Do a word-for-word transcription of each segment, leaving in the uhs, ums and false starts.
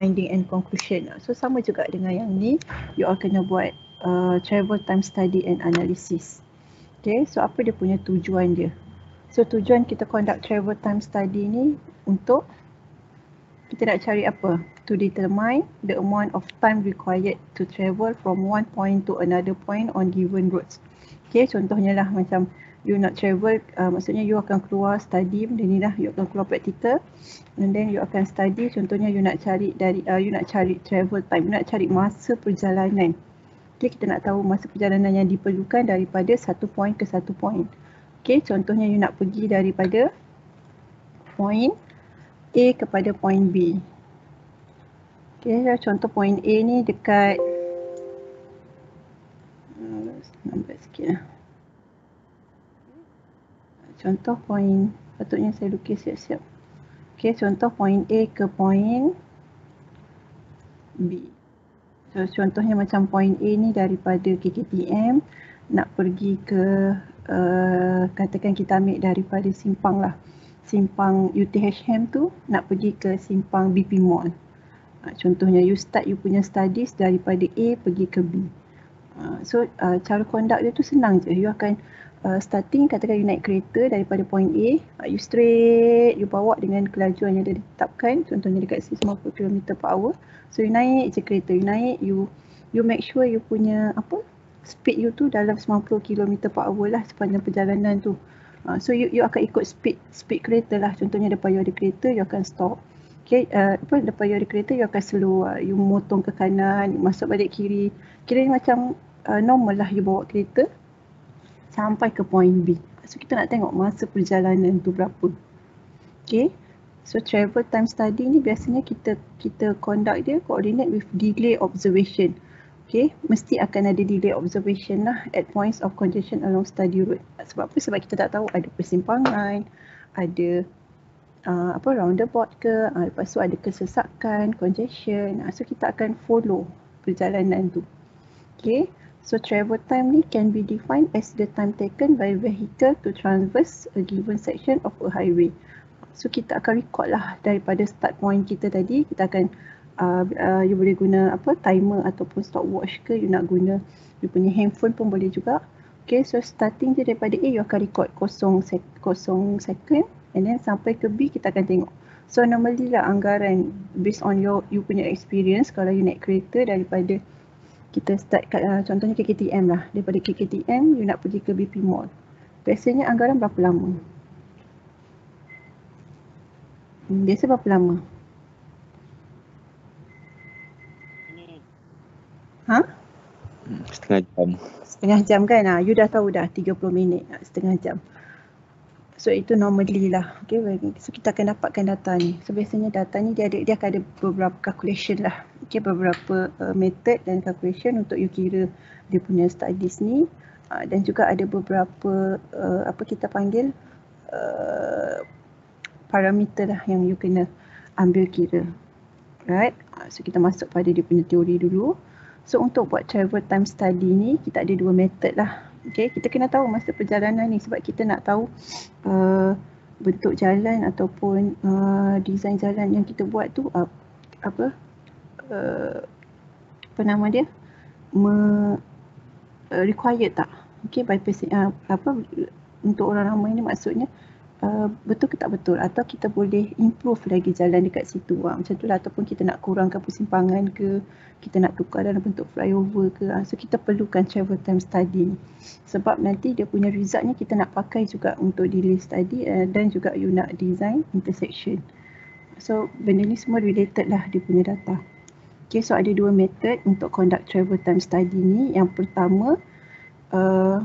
finding and conclusion. So sama juga dengan yang ni, you all kena buat uh, travel time study and analysis. Okay, so apa dia punya tujuan dia? So tujuan kita conduct travel time study ni untuk kita nak cari apa? To determine the amount of time required to travel from one point to another point on given roads. Okay, contohnya lah macam you nak travel, uh, maksudnya you akan keluar study benda ni lah, you akan keluar practical and then you akan study, contohnya you nak cari dari, uh, you nak cari travel time, you nak cari masa perjalanan. Okay, kita nak tahu masa perjalanan yang diperlukan daripada satu point ke satu point. Okay, contohnya you nak pergi daripada point A kepada point B. Okay, contoh point A ni dekat, nampak sikit lah. Contoh point, patutnya saya lukis siap-siap. Okay, contoh point A ke point B. So, contohnya macam point A ni daripada K K T M nak pergi ke, uh, katakan kita ambil daripada simpang lah. Simpang U T H M tu nak pergi ke simpang B P Mall. Uh, contohnya you start you punya studies daripada A pergi ke B. Uh, so uh, cara conduct dia tu senang je. You akan uh, starting, katakan you naik kereta daripada point A, uh, you straight, you bawa dengan kelajuan yang dah ditetapkan, contohnya dekat sembilan puluh kilometer per hour. So you naik je kereta, you naik, you you make sure you punya apa speed you tu dalam sembilan puluh kilometer per hour lah sepanjang perjalanan tu. Uh, so you you akan ikut speed speed kereta lah. Contohnya depan you ada kereta, you akan stop. Okay, uh, apa depan you ada kereta, you akan slow, uh, you motong ke kanan, you masuk balik kiri. Kira macam uh, normal lah you bawa kereta sampai ke point B. So kita nak tengok masa perjalanan tu berapa. Okay. So travel time study ni biasanya kita kita conduct dia coordinate with delay observation. Okay, mesti akan ada delay observation lah at points of congestion along study route. Sebab apa? Sebab kita tak tahu ada persimpangan, ada uh, apa roundabout ke, uh, lepas tu ada kesesakan, congestion. Uh, so kita akan follow perjalanan tu. Okay, so travel time ni can be defined as the time taken by vehicle to traverse a given section of a highway. So kita akan record lah daripada start point kita tadi, kita akan uh, uh, you boleh guna apa timer ataupun stopwatch ke, you nak guna you punya handphone pun boleh juga. Okay, so starting je daripada A, you akan record kosong, sek, kosong second and then sampai ke B kita akan tengok. So normally lah anggaran based on your you punya experience, kalau you naik kereta daripada kita start kat, uh, contohnya K K T M lah, daripada K K T M you nak pergi ke B P Mall, biasanya anggaran berapa lama? Biasa berapa lama? Ha? Setengah jam. Setengah jam kan? Ha, you dah tahu dah tiga puluh minit, setengah jam. So itu normally lah. Okay, so kita akan dapatkan data ni. So biasanya data ni dia ada, dia akan ada beberapa calculation lah. Okay, beberapa uh, method dan calculation untuk you kira dia punya studies ni. Uh, dan juga ada beberapa uh, apa kita panggil uh, parameter lah yang you kena ambil kira. Right, so kita masuk pada dia punya teori dulu. So untuk buat travel time study ni kita ada dua method lah. Okay, kita kena tahu masa perjalanan ni sebab kita nak tahu uh, bentuk jalan ataupun uh, design jalan yang kita buat tu uh, apa uh, apa nama dia Me, uh, required tak? Okay, by uh, apa untuk orang ramai ni maksudnya Uh, betul ke tak betul, atau kita boleh improve lagi jalan dekat situ, ha, macam tu lah, ataupun kita nak kurangkan persimpangan ke, kita nak tukar dalam bentuk flyover ke, ha. So kita perlukan travel time study sebab nanti dia punya resultnya kita nak pakai juga untuk delay study uh, dan juga you nak design intersection. So benda ni semua related lah dia punya data. Okay, so ada dua method untuk conduct travel time study ni. Yang pertama uh,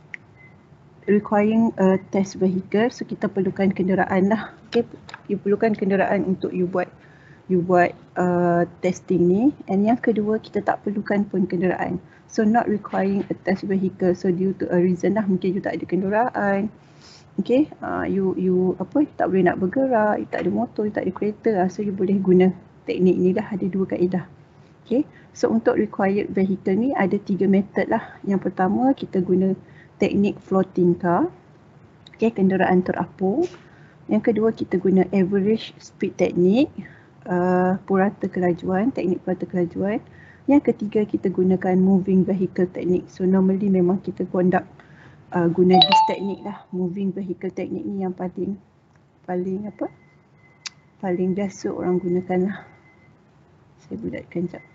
requiring a test vehicle, so kita perlukan kenderaan lah. Okay, you perlukan kenderaan untuk you buat you buat uh, testing ni. And yang kedua, kita tak perlukan pun kenderaan, so not requiring a test vehicle. So due to a reason lah, mungkin you tak ada kenderaan, okay, uh, you you apa you tak boleh nak bergerak, you tak ada motor, you tak ada kereta, uh, so you boleh guna teknik ni lah. Ada dua kaedah. Okay, so untuk required vehicle ni ada tiga method lah. Yang pertama kita guna teknik floating car, okay, kenderaan terapung. Yang kedua kita guna average speed technique, uh, purata kelajuan, teknik purata kelajuan. Yang ketiga kita gunakan moving vehicle technique. So normally memang kita conduct uh, guna this teknik lah. Moving vehicle technique ni yang paling paling apa? Paling biasa orang gunakan lah. Saya bulatkan sekejap.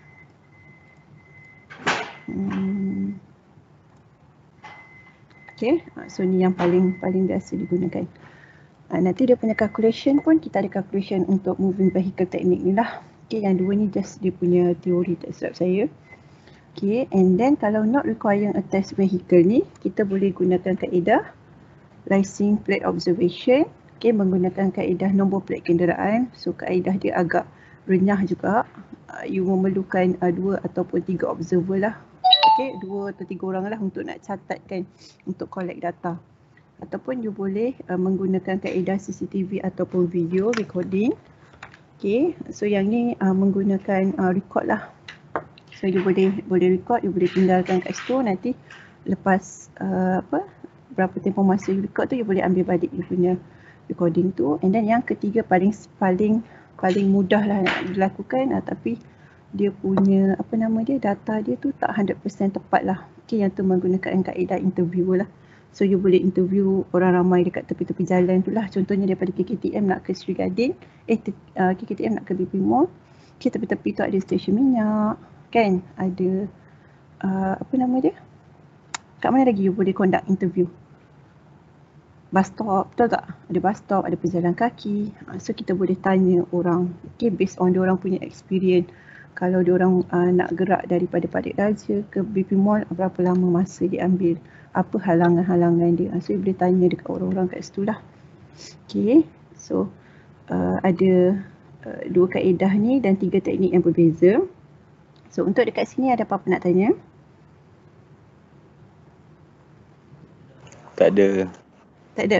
Hmm. Okay, so ni yang paling paling biasa digunakan. Uh, nanti dia punya calculation pun kita ada calculation untuk moving vehicle technique ni lah. Okay, yang dua ni just dia punya teori tak silap saya. Okay, and then kalau not requiring a test vehicle ni, kita boleh gunakan kaedah license plate observation. Okay, menggunakan kaedah nombor plate kenderaan. So kaedah dia agak renyah juga. Uh, you memerlukan uh, dua ataupun tiga observer lah. Okay, dua atau tiga orang lah untuk nak catatkan, untuk collect data. Ataupun you boleh uh, menggunakan kaedah C C T V ataupun video recording. Okay, so yang ni uh, menggunakan uh, record lah. So you boleh boleh record, you boleh tinggalkan kat situ, nanti lepas uh, apa berapa tempoh masa you record tu, you boleh ambil balik you punya recording tu. And then yang ketiga paling paling paling mudah lah nak dilakukan, uh, tapi dia punya apa nama dia, data dia tu tak one hundred percent tepat lah. Okay, yang tu menggunakan kaedah interview lah. So you boleh interview orang ramai dekat tepi-tepi jalan tu lah. Contohnya daripada K K T M nak ke Sri Gadin, eh uh, K K T M nak ke B P Mall. Okay, tepi-tepi tu ada stesen minyak, kan? Ada uh, apa nama dia? Kat mana lagi you boleh conduct interview? Bus stop, betul tak? Ada bus stop, ada pejalan kaki. Uh, so kita boleh tanya orang, okay, based on dia orang punya experience. Kalau dia orang uh, nak gerak daripada Parit Raja ke B P Mall, berapa lama masa dia ambil? Apa halangan-halangan dia. So, you boleh tanya dekat orang-orang kat situ lah. Okay, so uh, ada uh, dua kaedah ni dan tiga teknik yang berbeza. So, untuk dekat sini ada apa-apa nak tanya? Tak ada. Tak ada?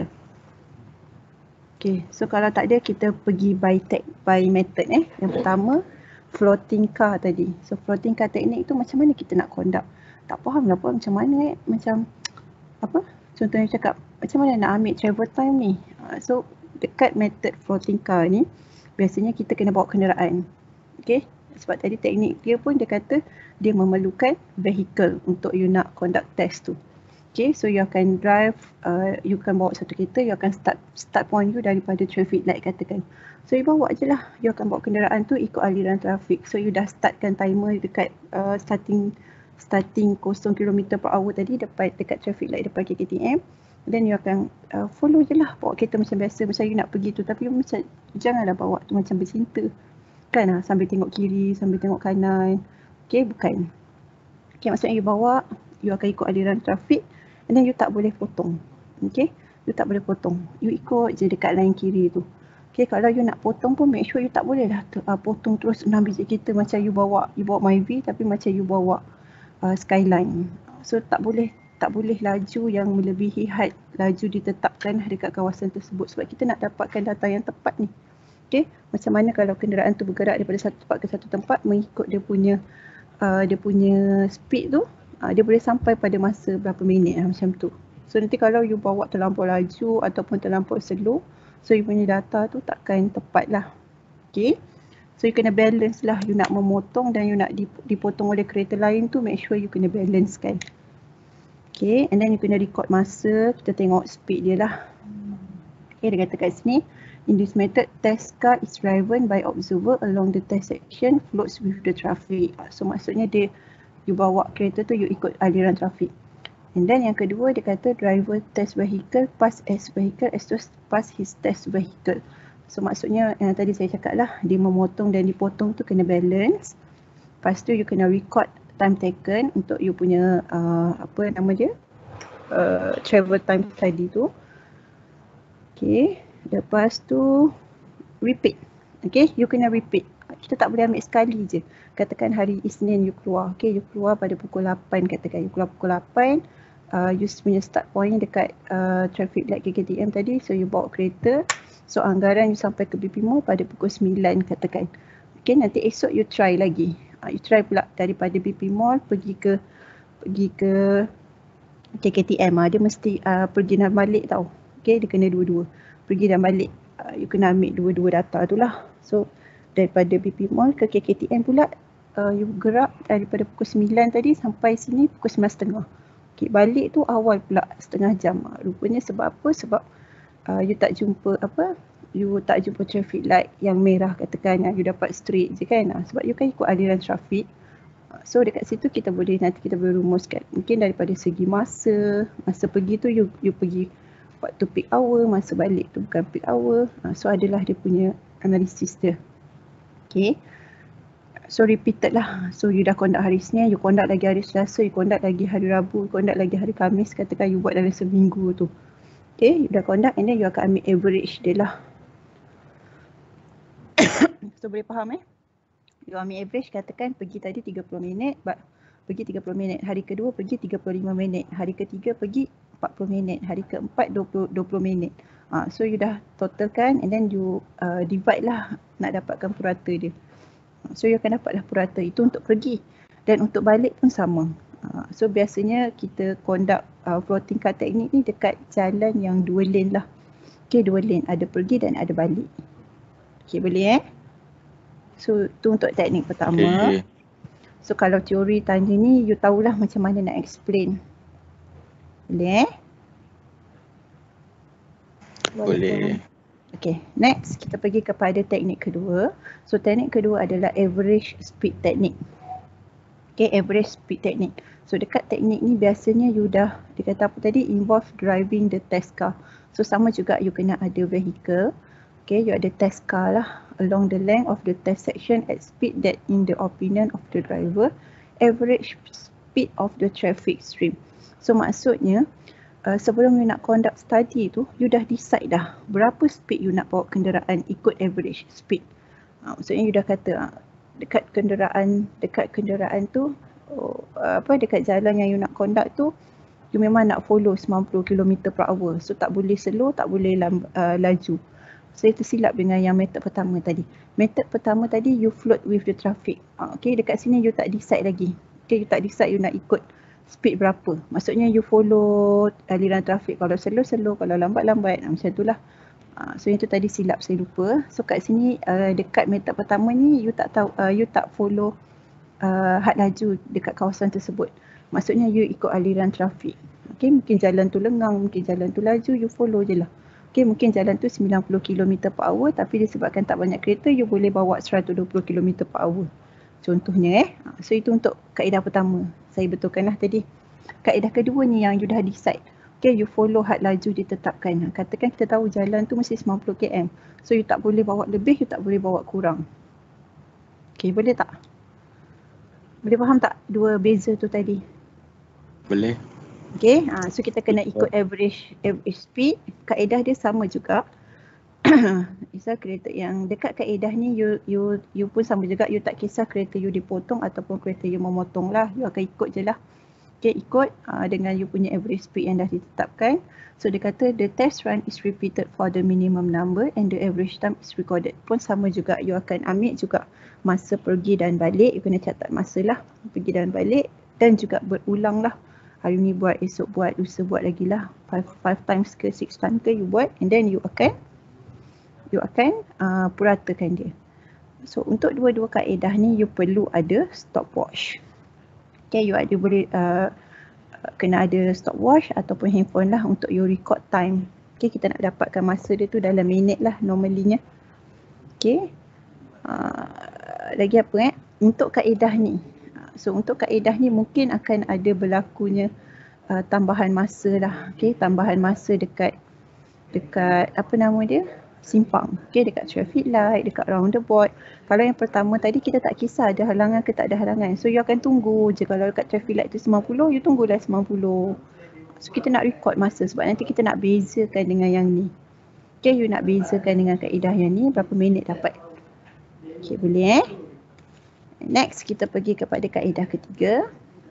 Okay, so kalau tak ada, kita pergi by tech, by method eh. Yang pertama, floating car tadi. So, floating car teknik tu macam mana kita nak conduct? Tak faham lah pun macam mana eh. Macam apa, contohnya cakap macam mana nak ambil travel time ni. uh, so dekat method floating car ni biasanya kita kena bawa kenderaan. Okay, sebab tadi teknik dia pun dia kata dia memerlukan vehicle untuk you nak conduct test tu. Okay, so you akan drive, uh, you akan bawa satu kereta, you akan start start point you daripada traffic light katakan. So you bawa je lah, you akan bawa kenderaan tu ikut aliran trafik. So you dah startkan timer dekat uh, starting starting kosong kilometer per hour tadi dekat dekat traffic light depan K K T M. Then you akan uh, follow je lah, bawa kereta macam biasa, macam you nak pergi tu. Tapi you macam janganlah bawa tu macam bercinta kan, lah, sambil tengok kiri, sambil tengok kanan. Okay, bukan. Okay, maksudnya you bawa, you akan ikut aliran trafik, and then you tak boleh potong. Okay, you tak boleh potong, you ikut je dekat line kiri tu. Okay, kalau you nak potong pun make sure you tak boleh lah uh, potong terus enam biji kereta macam you bawa, you bawa Myvi tapi macam you bawa Uh, Skyline. So tak boleh tak boleh laju yang melebihi had laju ditetapkan dekat kawasan tersebut, sebab kita nak dapatkan data yang tepat ni. Okay, macam mana kalau kenderaan tu bergerak daripada satu tempat ke satu tempat mengikut dia punya uh, dia punya speed tu, uh, dia boleh sampai pada masa berapa minit lah, macam tu. So nanti kalau you bawa terlampau laju ataupun terlampau slow, so you punya data tu takkan tepat lah. Okay, so you kena balance lah, you nak memotong dan you nak dipotong oleh kereta lain tu, make sure you kena balance kan. Okay, and then you kena record masa, kita tengok speed dia lah. Okay, dia kata kat sini, in this method, test car is driven by observer along the test section floats with the traffic. So maksudnya dia, you bawa kereta tu, you ikut aliran trafik. And then yang kedua, dia kata driver test vehicle pass as vehicle as to pass his test vehicle. So maksudnya yang tadi saya cakap lah, dia memotong dan dipotong tu kena balance. Lepas tu you kena record time taken untuk you punya uh, apa nama dia, uh, travel time tadi tu. Okay, lepas tu repeat. Okay, you kena repeat. Kita tak boleh ambil sekali je. Katakan hari Isnin you keluar. Okay, you keluar pada pukul lapan katakan. You keluar pukul lapan. Uh, you punya start point dekat uh, traffic light K K T M tadi. So you bawa kereta. So anggaran you sampai ke B P Mall pada pukul sembilan katakan. Okay, nanti esok you try lagi. Uh, you try pula daripada B P Mall pergi ke pergi ke K K T M. Uh, dia mesti uh, pergi dan balik tau. Okay, dia kena dua-dua. Pergi dan balik. Uh, you kena ambil dua-dua data tu lah. So daripada B P Mall ke K K T M pula, uh, you gerak daripada pukul sembilan tadi sampai sini pukul sembilan tiga puluh. Okay, balik tu awal pula setengah jam. Rupanya sebab apa? Sebab uh, you tak jumpa apa? You tak jumpa traffic light yang merah katakan, you dapat straight je kan. Sebab you kan ikut aliran trafik. So dekat situ kita boleh, nanti kita boleh rumuskan. Mungkin daripada segi masa, masa pergi tu you, you pergi waktu peak hour, masa balik tu bukan peak hour. So adalah dia punya analisis dia. Okay. So repeated lah. So you dah conduct hari Isnin, you conduct lagi hari Selasa, you conduct lagi hari Rabu, you conduct lagi hari Khamis. Katakan you buat dalam seminggu tu. Okay, you dah conduct and then you akan ambil average dia lah. So boleh faham eh? You ambil average, katakan pergi tadi tiga puluh minit, but pergi tiga puluh minit. Hari kedua pergi tiga puluh lima minit. Hari ketiga pergi empat puluh minit. Hari keempat dua puluh minit. Ha, so you dah totalkan and then you uh, divide lah nak dapatkan purata dia. So you akan dapatlah purata itu untuk pergi. Dan untuk balik pun sama. Uh, so biasanya kita conduct uh, floating car teknik ni dekat jalan yang dua lane lah. Okay, dua lane. Ada pergi dan ada balik. Okay, boleh eh? So tu untuk teknik pertama. Okay. So kalau teori tanya ni, you tahulah macam mana nak explain. Boleh eh? Boleh. Okay, next kita pergi kepada teknik kedua. So teknik kedua adalah average speed teknik. Okay, average speed teknik. So dekat teknik ni biasanya you dah, dia kata apa tadi, involve driving the test car. So sama juga you kena ada vehicle. Okay, you ada test car lah along the length of the test section at speed that in the opinion of the driver average speed of the traffic stream. So maksudnya uh, sebelum you nak conduct study tu, you dah decide dah berapa speed you nak bawa kenderaan ikut average speed. Uh, maksudnya you dah kata uh, dekat kenderaan dekat kenderaan tu oh, uh, apa dekat jalan yang you nak conduct tu, you memang nak follow sembilan puluh kilometer per hour. So tak boleh slow, tak boleh lamb, uh, laju. Saya tersilap dengan yang method pertama tadi. Method pertama tadi you float with the traffic. Uh, okay, dekat sini you tak decide lagi. Okay, you tak decide you nak ikut speed berapa. Maksudnya you follow aliran trafik. Kalau slow, slow. Kalau lambat, lambat. Macam itulah. Uh, so itu tadi silap, saya lupa. So kat sini uh, dekat method pertama ni you tak tahu, uh, you tak follow uh, had laju dekat kawasan tersebut. Maksudnya you ikut aliran trafik. Okay, mungkin jalan tu lengang, mungkin jalan tu laju, you follow je lah. Okay, mungkin jalan tu sembilan puluh kilometer per hour tapi disebabkan tak banyak kereta, you boleh bawa seratus dua puluh kilometer per hour. Contohnya eh. So itu untuk kaedah pertama. Saya betulkanlah tadi. Kaedah kedua ni yang you dah decide. Okay, you follow had laju ditetapkan. Katakan kita tahu jalan tu mesti sembilan puluh kilometer. So you tak boleh bawa lebih, you tak boleh bawa kurang. Okay, boleh tak? Boleh faham tak dua beza tu tadi? Boleh. Okay, ha, so kita kena ikut average average speed. Kaedah dia sama juga. Misal kereta yang dekat kaedah ni you you you pun sama juga, you tak kisah kereta you dipotong ataupun kereta you memotong lah, you akan ikut je lah. Okay, ikut uh, dengan you punya average speed yang dah ditetapkan. So dia kata the test run is repeated for the minimum number and the average time is recorded. Pun sama juga, you akan ambil juga masa pergi dan balik, you kena catat masa lah pergi dan balik dan juga berulang lah. Hari ni buat, esok buat, lusa buat lagi lah. Five, five times ke six times ke you buat and then you akan you akan uh, puratakan dia. So untuk dua-dua kaedah ni you perlu ada stopwatch. Okay, you ada boleh uh, kena ada stopwatch ataupun handphone lah untuk you record time. Okay, kita nak dapatkan masa dia tu dalam minit lah normalinya. Okay, uh, lagi apa eh? Untuk kaedah ni. So untuk kaedah ni mungkin akan ada berlakunya uh, tambahan masa lah. Okay, tambahan masa dekat dekat apa nama dia? Simpang. Okay, dekat traffic light, dekat roundabout. Kalau yang pertama tadi kita tak kisah ada halangan ke tak ada halangan. So you akan tunggu je, kalau dekat traffic light tu sembilan puluh, you tunggulah sembilan puluh. So kita nak record masa sebab nanti kita nak bezakan dengan yang ni. Okay, you nak bezakan dengan kaedah yang ni berapa minit dapat. Okay, boleh eh? Next, kita pergi kepada kaedah ketiga.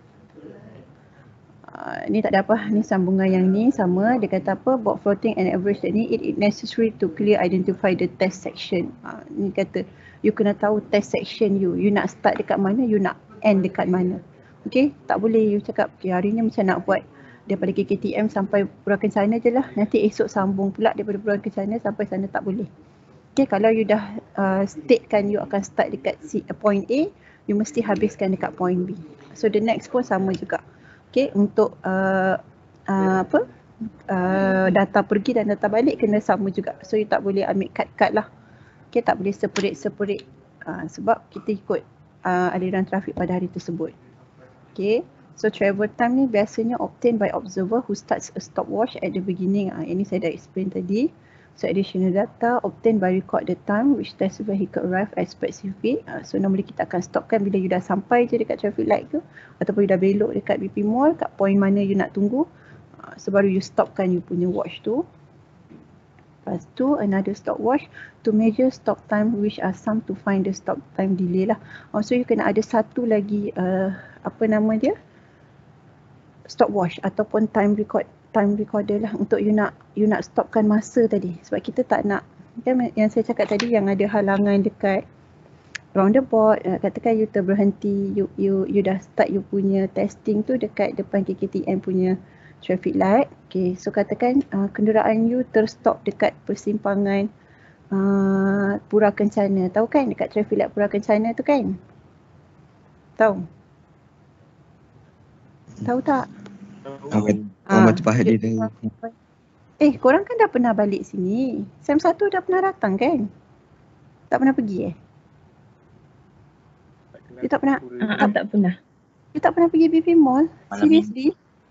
Uh, ni tak ada apa, ni sambungan yang ni sama. Dia kata apa, both floating and average ni, it is necessary to clear identify the test section. Uh, ni kata, you kena tahu test section you. You nak start dekat mana, you nak end dekat mana. Okay, tak boleh you cakap, okay, hari ni macam nak buat daripada K K T M sampai Purwakencana je lah. Nanti esok sambung pula daripada Purwakencana sampai sana, tak boleh. Okay, kalau you dah uh, statekan you akan start dekat C, uh, point A, you mesti habiskan dekat point B. So the next pun sama juga. Okay, untuk uh, uh, apa uh, data pergi dan data balik kena sama juga. So you tak boleh ambil cut-cut lah. Okay, tak boleh separate-separate uh, sebab kita ikut uh, aliran trafik pada hari tersebut. Okay, so travel time ni biasanya obtained by observer who starts a stopwatch at the beginning. Uh, ini saya dah explain tadi. So additional data obtained by record the time which test vehicle arrive at specific. Uh, so normally kita akan stopkan bila you dah sampai je dekat traffic light tu, ataupun you dah belok dekat B P Mall, kat point mana you nak tunggu. Uh, so baru you stopkan you punya watch tu. Lepas tu another stopwatch to measure stop time which are sum to find the stop time delay lah. Oh, so you kena ada satu lagi uh, apa nama dia? Stopwatch ataupun time record time recorder lah untuk you nak you nak stopkan masa tadi, sebab kita tak nak kan yang saya cakap tadi yang ada halangan dekat roundabout, uh, katakan you terberhenti, you you you dah start you punya testing tu dekat depan K K T M punya traffic light. Okay, so katakan uh, kenderaan you terstop dekat persimpangan uh, Pura Kencana, tahu kan dekat traffic light Pura Kencana tu kan? Tahu? Tahu tak? Ahmad Ah, Ahmad Fahdi dan Eh, korang kan dah pernah balik sini. Sem satu dah pernah datang kan? Tak pernah pergi eh? You tak pernah? Ah, tak pernah. You tak pernah pergi B P Mall? Malam Seriously?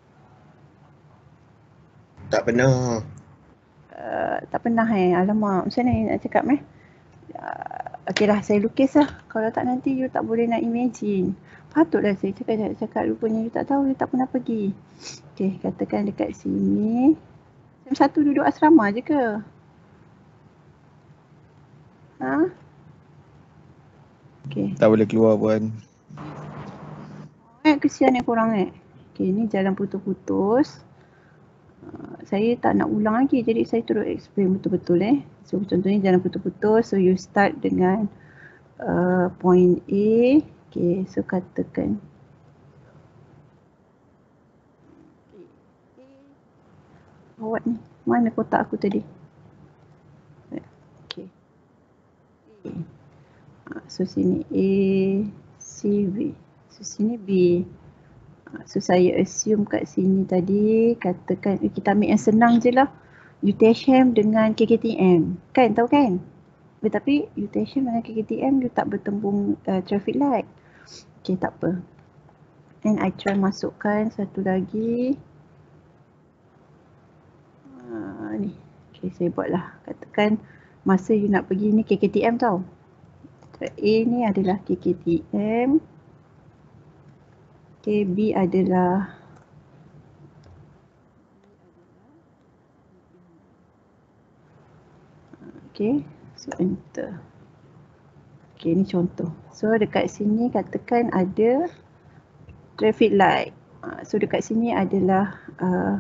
tak pernah. Uh, tak pernah eh? Alamak, macam mana nak cakap eh? Uh, okay lah, saya lukis lah. Kalau tak nanti you tak boleh nak imagine. Patutlah saya cakap-cakap, rupanya you tak tahu, you tak pernah pergi. Okay, katakan dekat sini. Sem satu duduk asrama je ke? Ha? Okay. Tak boleh keluar pun. Eh, kesian eh korang eh. Okay, ni jalan putus-putus. Uh, saya tak nak ulang lagi, jadi saya terus explain betul-betul eh. So contohnya jalan putus-putus, so you start dengan uh, point A. Okay, so katakan awak ni, mana kotak aku tadi? Okay. Uh, so sini A, C, B. So sini B. Uh, so saya assume kat sini tadi, katakan eh, kita ambil yang senang je lah. U T H M dengan K K T M. Kan, tahu kan? Tetapi U T H M dengan K K T M you tak bertembung uh, traffic light. Okay, tak apa. And I try masukkan satu lagi. Uh, ni. Okay, saya buat lah. Katakan masa you nak pergi ni K K T M tau. A ni adalah K K T M. Okay, B adalah okay, so enter. Okay, ni contoh. So dekat sini katakan ada traffic light. Uh, so dekat sini adalah uh,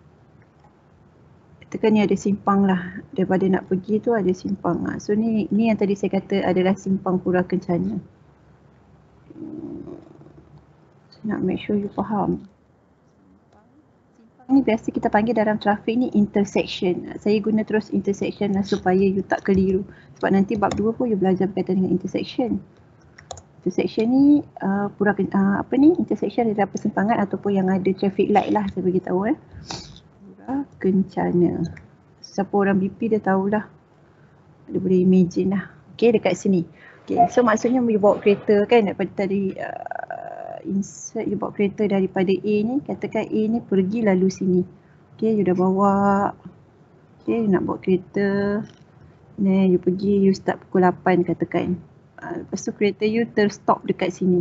katakan ni ada simpang lah. Daripada nak pergi tu ada simpang. Uh, so ni ni yang tadi saya kata adalah simpang Pura Kencana. Hmm, saya nak make sure you faham. Simpang ni biasa kita panggil dalam trafik ni intersection. Uh, saya guna terus intersection lah supaya you tak keliru. Sebab nanti bab dua pun you belajar berkaitan dengan intersection. Intersection ni uh, pura uh, apa ni? Intersection adalah persimpangan ataupun yang ada traffic light lah, saya bagi tahu eh. Pura Kencana. Siapa orang B P dia tahulah. Dia boleh imagine lah. Okay, dekat sini. Okay, so maksudnya you bawa kereta kan daripada tadi uh, insert you bawa kereta daripada A ni, katakan A ni pergi lalu sini. Okay, you dah bawa. Okay, you nak bawa kereta. Ni you pergi, you start pukul lapan katakan. Uh, lepas tu kereta you terstop dekat sini.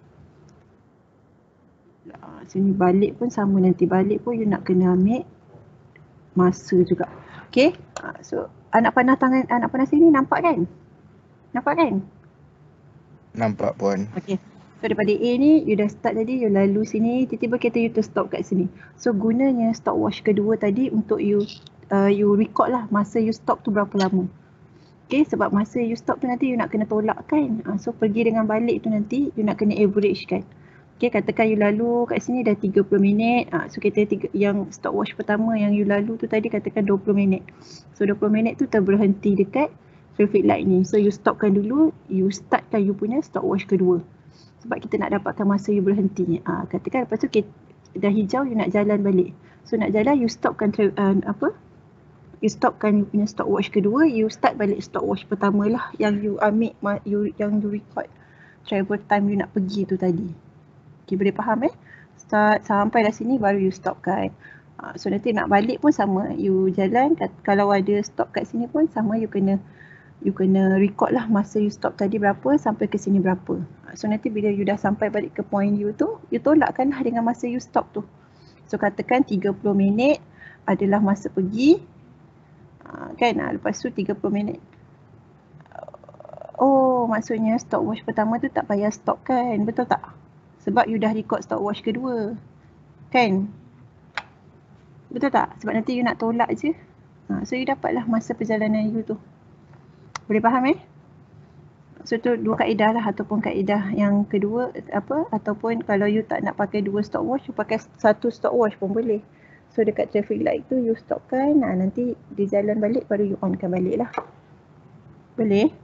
Uh, sini balik pun sama, nanti balik pun you nak kena ambil masa juga. Okay, uh, so anak panah tangan, anak panah sini nampak kan? Nampak kan? Nampak pun. Okay, so daripada A ni you dah start tadi, you lalu sini, tiba-tiba kereta you terstop kat sini. So gunanya stopwatch kedua tadi untuk you uh, you record lah masa you stop tu berapa lama. Okay, sebab masa you stop tu nanti you nak kena tolak kan. Uh, so pergi dengan balik tu nanti you nak kena average kan. Okay, katakan you lalu kat sini dah tiga puluh minit. Uh, so kereta tiga, yang stopwatch pertama yang you lalu tu tadi katakan dua puluh minit. So dua puluh minit tu terberhenti dekat traffic light ni. So you stopkan dulu, you startkan you punya stopwatch kedua. Sebab kita nak dapatkan masa you berhenti. Ah, katakan lepas tu kita, dah hijau, you nak jalan balik. So nak jalan, you stopkan uh, apa? You stopkan you punya stopwatch kedua, you start balik stopwatch pertama lah yang you ambil, you, yang you record travel time you nak pergi tu tadi. Okay, boleh faham eh? Start sampai dah sini baru you stopkan. Uh, so nanti nak balik pun sama, you jalan, kalau ada stop kat sini pun sama, you kena you kena record lah masa you stop tadi berapa sampai ke sini berapa. So nanti bila you dah sampai balik ke point you tu, you tolakkan lah dengan masa you stop tu. So katakan tiga puluh minit adalah masa pergi, kan, lepas tu tiga puluh minit. Oh, maksudnya stopwatch pertama tu tak payah stop kan, betul tak? Sebab you dah record stopwatch kedua, kan? Betul tak? Sebab nanti you nak tolak je. Ha, so you dapatlah masa perjalanan you tu. Boleh faham eh? So tu dua kaedah lah, ataupun kaedah yang kedua apa, ataupun kalau you tak nak pakai dua stopwatch, you pakai satu stopwatch pun boleh. So dekat traffic light tu you stopkan, nah, nanti di jalan balik baru you onkan balik lah. Boleh?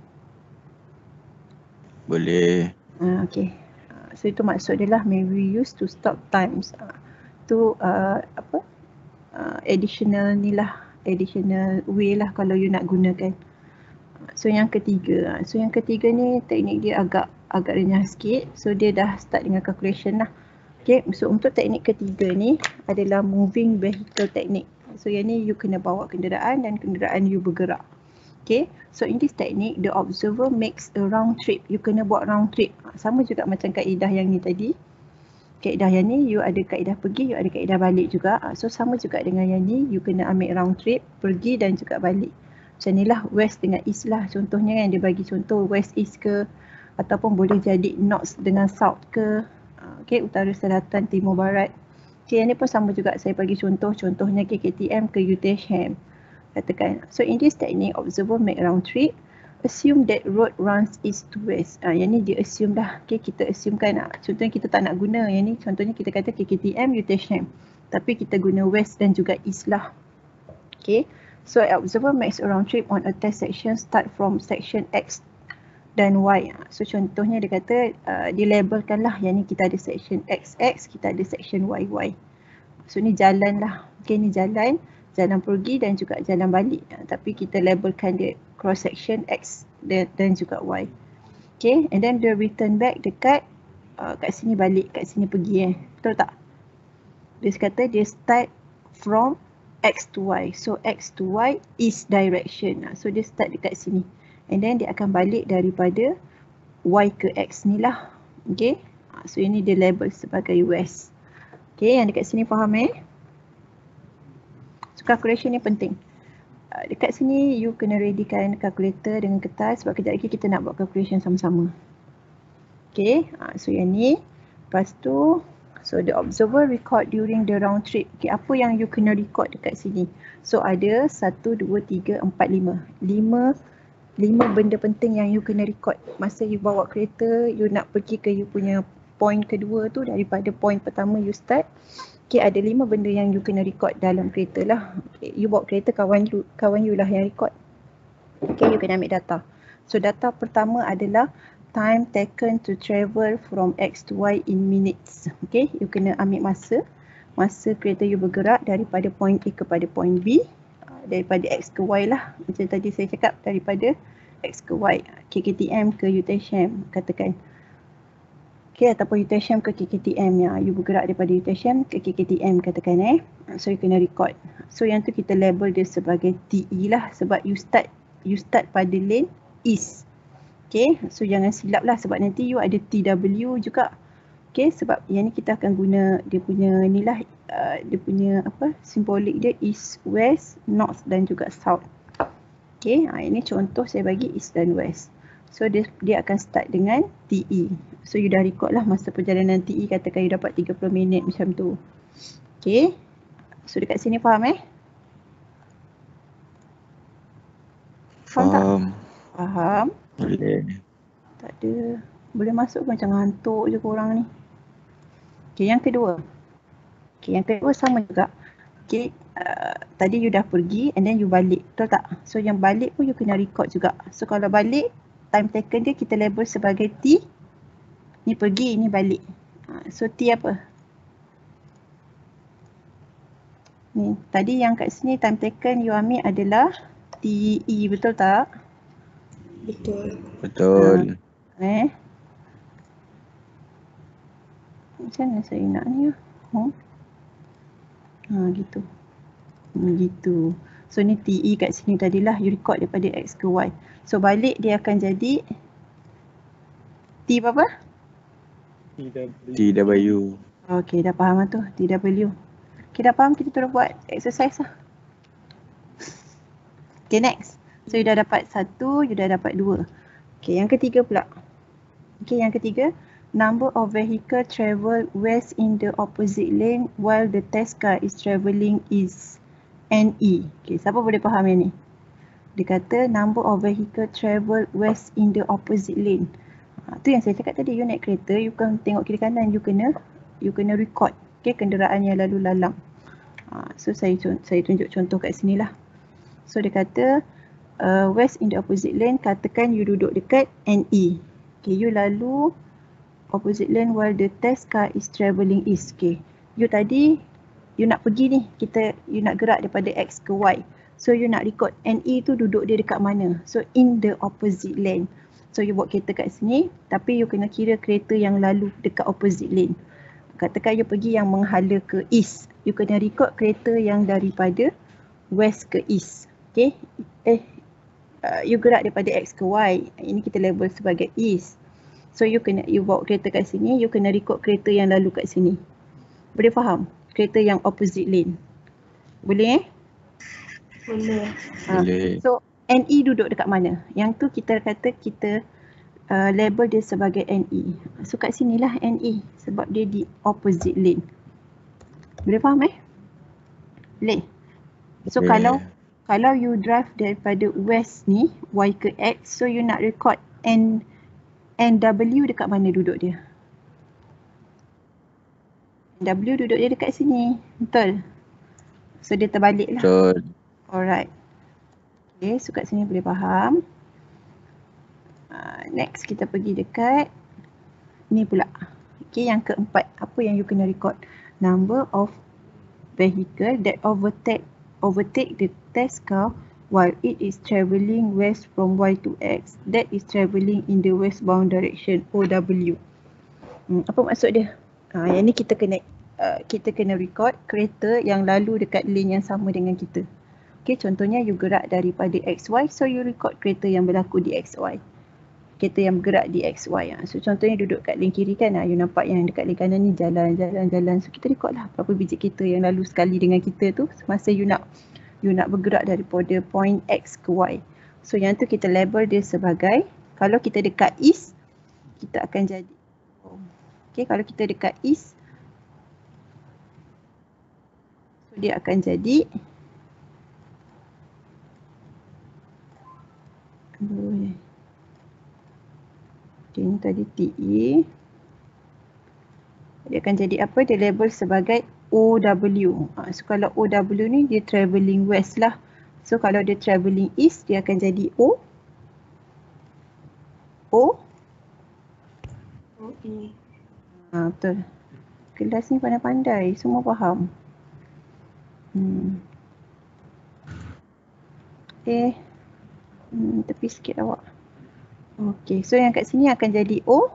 Boleh. Ah, okay. So itu maksud dia lah, may we use to stop times. Ah, tu uh, apa? Uh, additional ni lah, additional way lah kalau you nak gunakan. So yang ketiga, so yang ketiga ni teknik dia agak agak renyah sikit. So dia dah start dengan calculation lah. Okay, so untuk teknik ketiga ni adalah moving vehicle technique. So yang ni you kena bawa kenderaan dan kenderaan you bergerak. Okay, so in this technique the observer makes a round trip. You kena buat round trip. Sama juga macam kaedah yang ni tadi. Kaedah yang ni you ada kaedah pergi, you ada kaedah balik juga. So sama juga dengan yang ni, you kena ambil round trip, pergi dan juga balik. Macam ni lah west dengan east lah. Contohnya kan dia bagi contoh west east ke, ataupun boleh jadi north dengan south ke. Okay, utara selatan timur barat. Okay, yang ni pun sama juga saya bagi contoh. Contohnya K K T M ke U T H M. Katakan. So in this technique, observer make round trip. Assume that road runs east to west. Ah, yang ni dia assume dah. Okay, kita assumekan. Ah, contohnya kita tak nak guna. Yang ni contohnya kita kata K K T M, U T H M. Tapi kita guna west dan juga east lah. Okay. So observer makes a round trip on a test section start from section X dan Y. So contohnya dia kata uh, dia labelkan lah, yang ni kita ada section X X, kita ada section Y Y. So ni jalan lah. Okay, ni jalan, jalan pergi dan juga jalan balik. Uh, tapi kita labelkan dia cross section X dan, dan juga Y. Okay, and then dia return back dekat uh, kat sini balik, kat sini pergi eh. Betul tak? Dia kata dia start from X to Y. So X to Y is direction. So dia start dekat sini. And then dia akan balik daripada Y ke X ni lah. Okay. So ini dia label sebagai west. Okay, yang dekat sini faham eh? So calculation ni penting. Dekat sini you kena readykan calculator dengan kertas sebab kejap lagi kita nak buat calculation sama-sama. Okay. So yang ni. Lepas tu so the observer record during the round trip. Okay, apa yang you kena record dekat sini? So ada satu, dua, tiga, empat, lima. Lima, lima benda penting yang you kena record. Masa you bawa kereta, you nak pergi ke you punya point kedua tu, daripada point pertama you start. Okay, ada lima benda yang you kena record dalam kereta lah. Okay, you bawa kereta, kawan you, kawan you lah yang record. Okay, you kena ambil data. So data pertama adalah time taken to travel from X to Y in minutes. Okay, you kena ambil masa. Masa kereta you bergerak daripada point A kepada point B. Daripada X ke Y lah. Macam tadi saya cakap, daripada X ke Y. K K T M ke U T H M katakan. Okay, ataupun U T H M ke K K T M ya. You bergerak daripada U T H M ke K K T M katakan eh. So you kena record. So yang tu kita label dia sebagai T E lah. Sebab you start, you start pada lane east. Okay, so jangan silap lah sebab nanti you ada T W juga. Okay, sebab yang ni kita akan guna dia punya ni lah, uh, dia punya apa, simbolik dia east, west, north dan juga south. Okay, ha, ini contoh saya bagi east dan west. So dia, dia akan start dengan T E. So you dah record lah masa perjalanan T E, katakan you dapat tiga puluh minit macam tu. Okay, so dekat sini faham eh? Faham tak? Faham? Boleh. Tak ada. Boleh masuk pun macam ngantuk je korang ni. Okay, yang kedua. Okay, yang kedua sama juga. Okay, uh, tadi you dah pergi and then you balik, betul tak? So yang balik pun you kena record juga. So kalau balik, time taken dia kita label sebagai T. Ni pergi, ni balik. Uh, so T apa? Ni, tadi yang kat sini time taken you ambil adalah T E, betul tak? Betul. Betul. Uh, eh? Macam mana saya nak ni? Hmm? Ha, gitu. Hmm, gitu. So ni T E kat sini tadilah you record daripada X ke Y. So balik dia akan jadi T berapa? T W. Okay, dah faham lah tu. T W. Okay, dah faham, kita terus buat exercise lah. Okay, next. So you dah dapat satu, you dah dapat dua. Okay, yang ketiga pula. Okay, yang ketiga. Number of vehicle travel west in the opposite lane while the test car is travelling is N E. Okay, siapa boleh faham yang ni? Dia kata number of vehicle travel west in the opposite lane. Ha, tu yang saya cakap tadi, you naik kereta, you kan tengok kiri kanan, you kena you kena record. Okay, kenderaan yang lalu lalang. Ha, so saya saya tunjuk contoh kat sini lah. So dia kata uh, west in the opposite lane, katakan you duduk dekat N E. Okay, you lalu opposite lane while the test car is travelling east. Okay, you tadi you nak pergi ni, kita you nak gerak daripada X ke Y. So you nak record N E tu duduk dia dekat mana. So in the opposite lane. So you buat kereta kat sini, tapi you kena kira kereta yang lalu dekat opposite lane. Katakan you pergi yang menghala ke east, you kena record kereta yang daripada west ke east. Okay, eh uh, you gerak daripada X ke Y, ini kita label sebagai east. So you kena, you bawa kereta kat sini, you kena record kereta yang lalu kat sini. Boleh faham? Kereta yang opposite lane. Boleh eh? Boleh. Ha. Boleh. So N E duduk dekat mana? Yang tu kita kata kita uh, label dia sebagai N E. So kat sinilah N E sebab dia di opposite lane. Boleh faham eh? Boleh. So Boleh. kalau kalau you drive daripada west ni, Y ke X, so you nak record N N W dekat mana duduk dia? N W duduk dia dekat sini. Betul? So dia terbalik lah. Betul. Alright. Okay, so kat sini boleh faham. Uh, next kita pergi dekat ni pula. Okay, yang keempat. Apa yang you kena record? Number of vehicle that overtake overtake the test car while it is travelling west from Y to X, that is travelling in the westbound direction, O W. Hmm, apa maksud dia? Ha, yang ni kita kena uh, kita kena record kereta yang lalu dekat lane yang sama dengan kita. Okay, contohnya you gerak daripada X Y, so you record kereta yang berlaku di X Y. Kereta yang bergerak di X Y. Ha. So contohnya duduk kat lane kiri kan, ha, you nampak yang dekat lane kanan ni jalan, jalan, jalan. So kita record lah berapa biji kereta yang lalu sekali dengan kita tu semasa you nak you nak bergerak daripada point X ke Y. So yang tu kita label dia sebagai, kalau kita dekat east, kita akan jadi, okay, kalau kita dekat east, so dia akan jadi, aduh, okay, ni tadi T E, dia akan jadi apa? Dia label sebagai O W. Ha, so kalau O W ni dia travelling west lah. So kalau dia travelling east, dia akan jadi O. O. O E. Ha, betul. Kelas ni pandai-pandai, semua faham. Hmm. Okay. Hmm, tepi sikit awak. Okay, so yang kat sini akan jadi O.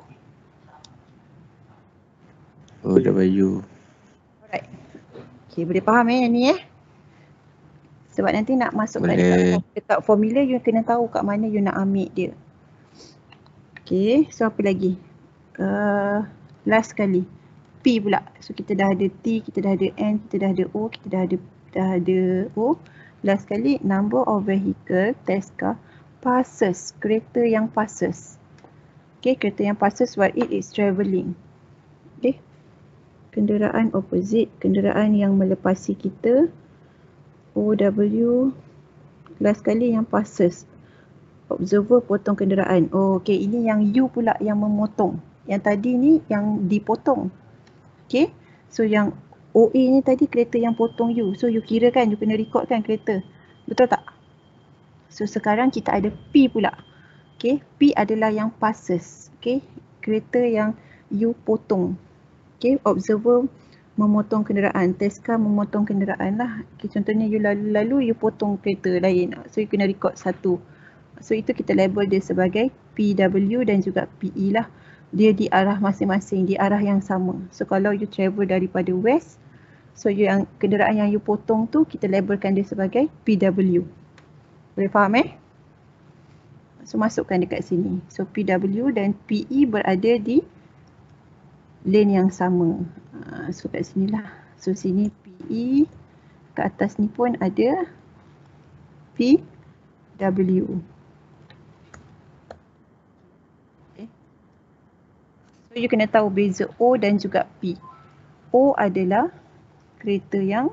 O W. Alright. Okay, boleh faham eh yang ni eh? Sebab nanti nak masuk kat Boleh. dekat, dekat formula, you kena tahu kat mana you nak ambil dia. Okay, so apa lagi? Uh, last sekali. P pula. So kita dah ada T, kita dah ada N, kita dah ada O, kita dah ada dah ada O. Last sekali, number of vehicle, test car, passes. Kereta yang passes. Okay, kereta yang passes while it is travelling. Okay. Kenderaan opposite, kenderaan yang melepasi kita, O W. Last sekali yang passes. Observer potong kenderaan. Oh, okay, ini yang U pula yang memotong. Yang tadi ni yang dipotong. Okay, so yang O A ni tadi kereta yang potong you. So you kira kan, you kena record kan kereta. Betul tak? So sekarang kita ada P pula. Okay, P adalah yang passes. Okay, kereta yang you potong. Okay, observer memotong kenderaan. Teska memotong kenderaan lah. Okay, contohnya you lalu-lalu, you potong kereta lain. So you kena record satu. So itu kita label dia sebagai P W dan juga P E lah. Dia di arah masing-masing, di arah yang sama. So kalau you travel daripada west, so you yang kenderaan yang you potong tu kita labelkan dia sebagai P W. Boleh faham eh? So masukkan dekat sini. So P W dan P E berada di lane yang sama. Uh, so kat sinilah. So sini P E, kat atas ni pun ada P W. Okay. So you kena tahu beza O dan juga P. O adalah kereta yang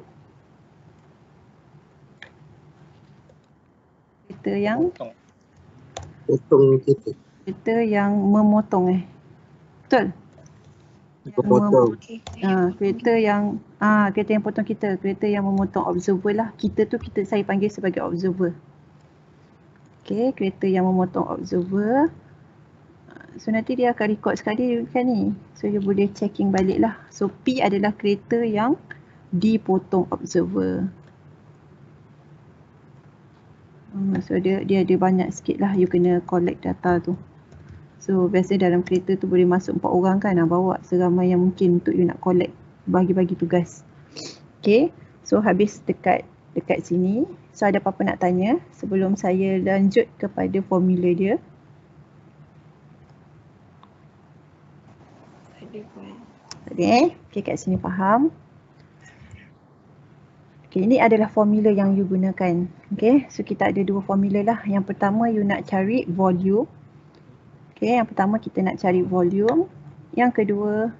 kereta yang Potong kereta. kereta yang memotong eh. Betul? Potong. Ah, kereta yang ah kereta yang potong kita, kereta yang memotong observer lah. Kita tu kita saya panggil sebagai observer. Okey, kereta yang memotong observer. So nanti dia akan record sekali kan ni. So you boleh checking balik lah. So P adalah kereta yang dipotong observer. Hmm, so dia dia ada banyak sikit lah, you kena collect data tu. So biasanya dalam kereta tu boleh masuk empat orang kan, bawa seramai yang mungkin untuk you nak collect, bagi-bagi tugas. Okay, so habis dekat dekat sini. So ada apa-apa nak tanya sebelum saya lanjut kepada formula dia? Ada pun. Tadi eh, okay, kat sini faham. Okay, ini adalah formula yang you gunakan. Okay, so kita ada dua formula lah. Yang pertama you nak cari volume. Okay, yang pertama kita nak cari volume. Yang kedua,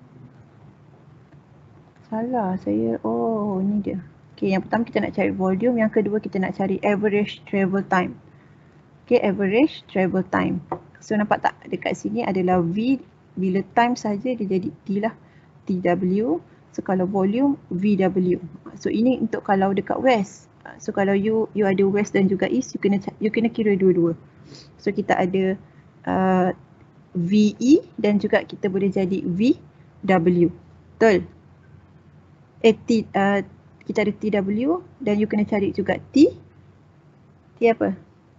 salah saya, oh ni dia. Okay, yang pertama kita nak cari volume. Yang kedua kita nak cari average travel time. Okay, average travel time. So nampak tak dekat sini adalah V, bila time saja dia jadi T lah. T W. So kalau volume V W. So ini untuk kalau dekat west. So kalau you you ada west dan juga east, you kena you kena kira dua-dua. So kita ada uh, V E dan juga kita boleh jadi V W. Betul? Eh T, uh, kita ada T W dan you kena cari juga T. T apa?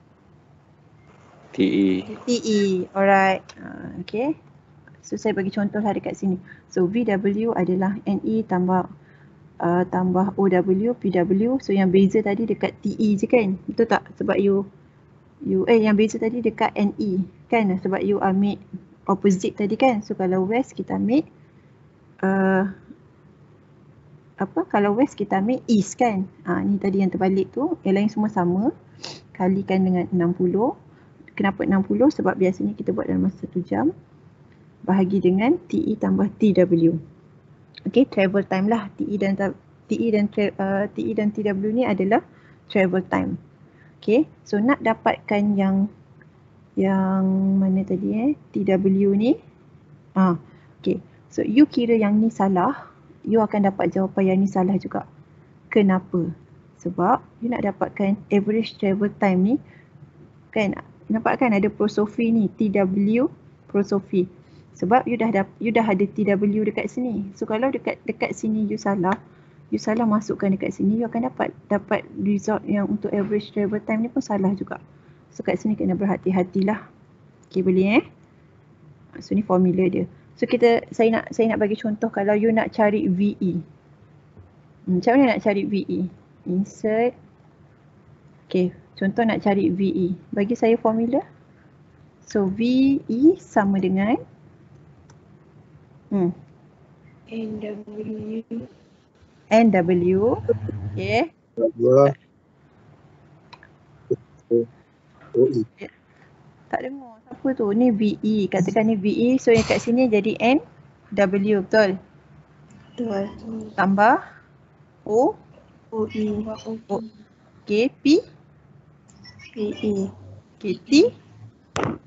T E. T E. Alright. Uh, okay. So saya bagi contoh lah dekat sini. So V W adalah N E tambah uh, tambah O W, P W. So yang beza tadi dekat T E je kan? Betul tak? Sebab you you eh yang beza tadi dekat N E kan? Sebab you ambil opposite tadi kan? So kalau west kita ambil uh, apa? Kalau west kita ambil east kan? Ah, ni tadi yang terbalik tu. Yang lain semua sama. Kalikan dengan enam puluh. Kenapa enam puluh? Sebab biasanya kita buat dalam masa satu jam. Bahagi dengan T E tambah T W. Okay, travel time lah. T E dan T E dan uh, T E dan T W ni adalah travel time. Okay, so nak dapatkan yang yang mana tadi eh? T W ni. Ah, okay. So you kira yang ni salah, you akan dapat jawapan yang ni salah juga. Kenapa? Sebab you nak dapatkan average travel time ni kan, nampak kan ada prosophy ni, T W prosophy. Sebab you dah dap, you dah ada T W dekat sini. So kalau dekat dekat sini you salah, you salah masukkan dekat sini, you akan dapat dapat result yang untuk average travel time ni pun salah juga. So kat sini kena berhati-hatilah. Okay, boleh eh? So ni formula dia. So kita saya nak saya nak bagi contoh kalau you nak cari V E. Hmm, macam mana nak cari V E? Insert. Okay, contoh nak cari V E. Bagi saya formula. So V E sama dengan Hmm. N W. N W. Okay. Dua. O E. Tak dengar siapa tu. Ni V E. Katakan ni V E. So yang kat sini jadi N W. Betul? Betul. Tambah O. O E. O. Okay. P. P E. Okay. T.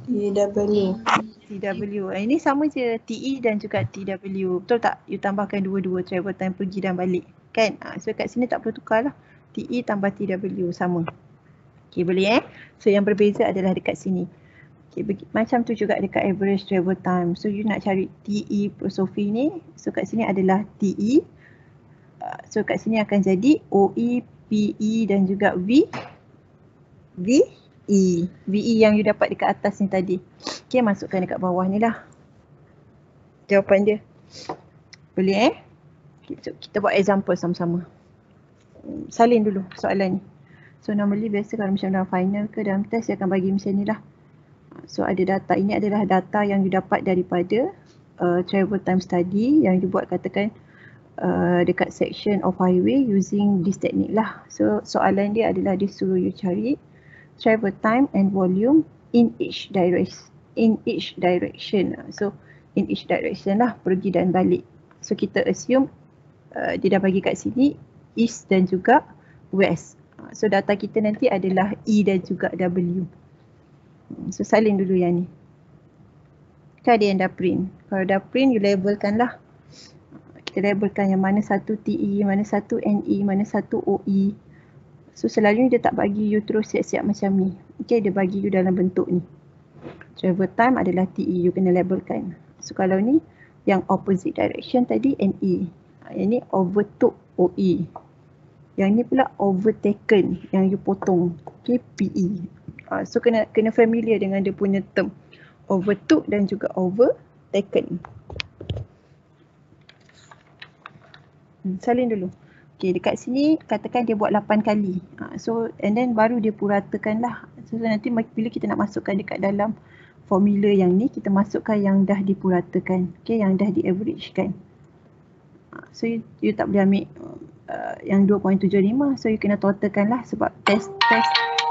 T W. T W. Ah, ini sama je T E dan juga T W. Betul tak? You tambahkan dua-dua travel time pergi dan balik. Kan? Ah, so kat sini tak perlu tukar lah. T E tambah T W sama. Okay, boleh eh? So yang berbeza adalah dekat sini. Okay, begi, macam tu juga dekat average travel time. So you nak cari T E per Sophie ni. So kat sini adalah T E. Uh, so kat sini akan jadi O E, P E dan juga V. V E. V E yang you dapat dekat atas ni tadi. Okay, masukkan dekat bawah ni lah. Jawapan dia. Boleh eh? Okay, so kita buat example sama-sama. Salin dulu soalan ni. So normally biasa kalau macam dalam final ke dalam test dia akan bagi macam ni lah. So ada data, ini adalah data yang you dapat daripada uh, travel time study yang you buat katakan uh, dekat section of highway using this technique lah. So soalan dia adalah dia suruh you cari travel time and volume in each direction. In each direction. So in each direction lah, pergi dan balik. So kita assume uh, dia dah bagi kat sini east dan juga west. So data kita nanti adalah E dan juga W. So salin dulu yang ni. Kan ada yang dah print. Kalau dah print you labelkan lah. Kita labelkan yang mana satu T E, mana satu N E, mana satu O E. So selalunya dia tak bagi you terus siap-siap macam ni. Okay, dia bagi you dalam bentuk ni. Travel time adalah T E, you kena labelkan. So kalau ni yang opposite direction tadi N E. Yang ni overtook O E. Yang ni pula overtaken, yang you potong. Okay, P E. Uh, so kena kena familiar dengan dia punya term. Overtook dan juga overtaken. Hmm, salin dulu. Okay, dekat sini katakan dia buat lapan kali. Uh, so and then baru dia puratakan lah. So nanti bila kita nak masukkan dekat dalam formula yang ni, kita masukkan yang dah dipuratakan. Okay, yang dah di-averagekan. Uh, so you, you tak boleh ambil uh, yang dua perpuluhan tujuh lima. So you kena totalkan lah sebab test test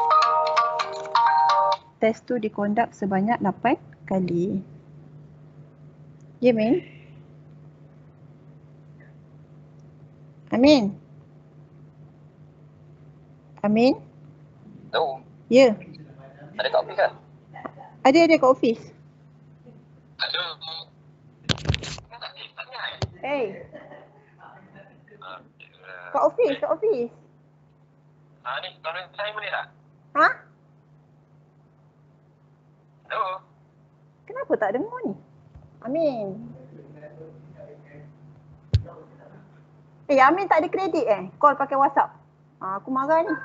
test tu dikondak sebanyak lapan kali. Ya, yeah, Min? Amin? Amin? Tahu. Ya. Yeah. Ada kat office kan? Ada, ada kat office. Ada. Hey. Kat office, kat office. Ah ni, kalau saya boleh tak? Ha? Hello. Kenapa tak dengar ni? Amin. Eh, Amin tak ada kredit eh? Call pakai WhatsApp. Ha, aku marah ni.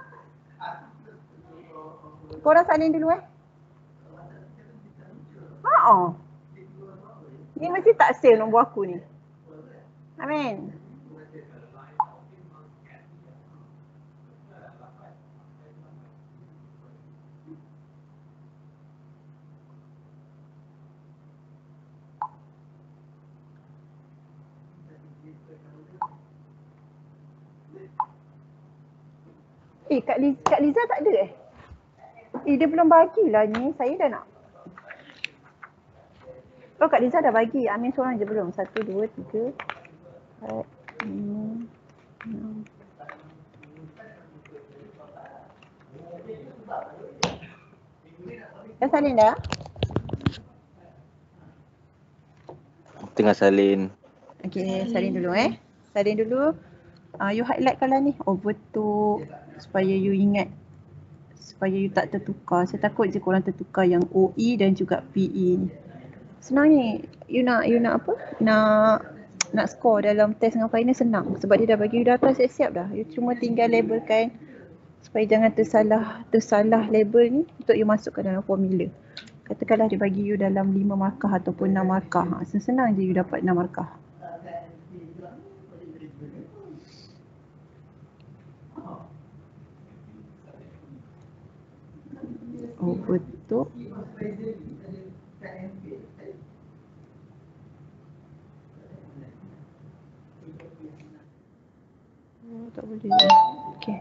Korang salin dulu eh. Haa. Ni mesti tak save nombor aku ni. Amin. Eh, Kak Liza, Kak Liza tak ada eh? Eh, dia belum bagilah ni. Saya dah nak. Oh, Kak Liza dah bagi. Amin seorang je belum. Satu, dua, tiga, empat, lima, enam. Dah salin dah? Tengah salin. Okay, salin dulu eh. Salin dulu. Uh, you highlight kalau ni. Overtook. Supaya you ingat. Supaya you tak tertukar. Saya takut je korang tertukar yang O E dan juga P E ni. Senang ni. You nak, you nak apa? Nak nak score dalam test dengan final senang. Sebab dia dah bagi you data siap-siap dah. You cuma tinggal labelkan. Supaya jangan tersalah tersalah label ni. Untuk you masukkan dalam formula. Katakanlah dia bagi you dalam lima markah ataupun enam markah. Ha, senang je you dapat enam markah. Overtook. Oh, tak boleh. Okay.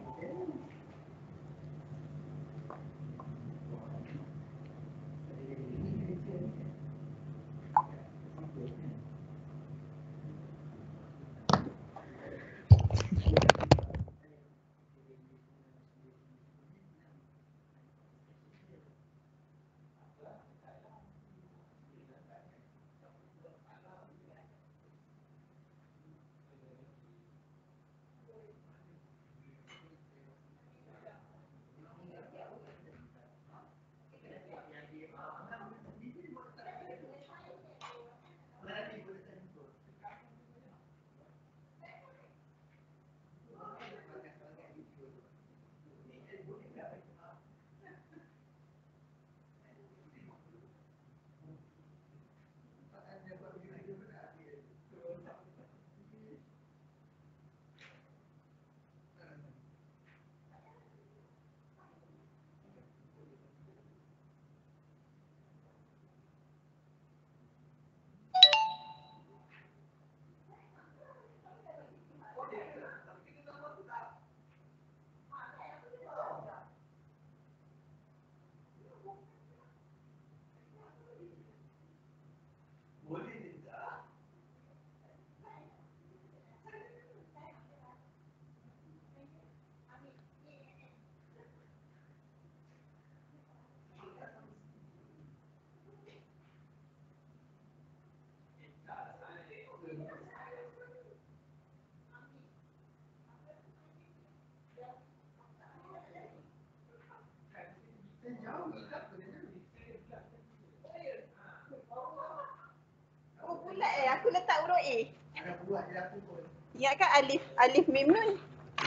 letak huruf A? Ingatkan alif, alif mim nun.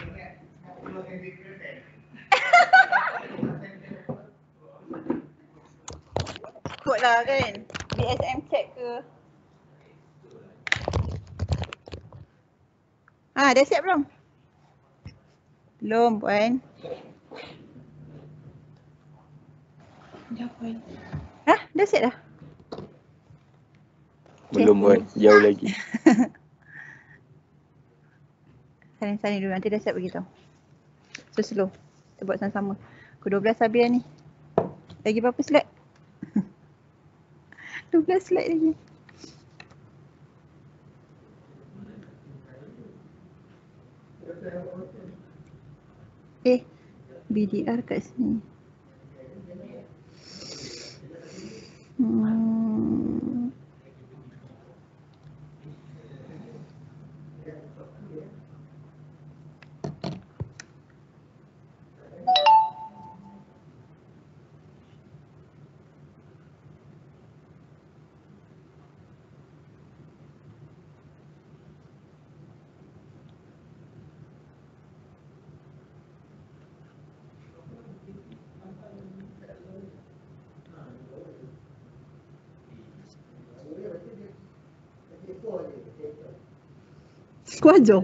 Ikut lah kan. B S M check ke. Ah, dah siap belum? Belum puan. Dah puan. Hah? Dah siap dah? Belum pun, jauh lagi. Saling-saling dulu, nanti dah siap beritahu. So slow. Kita buat sama-sama. Pukul dua belas habis ni. Lagi berapa slide? dua belas slide lagi. Eh, B D R kat sini. Hmm. Kau ajar?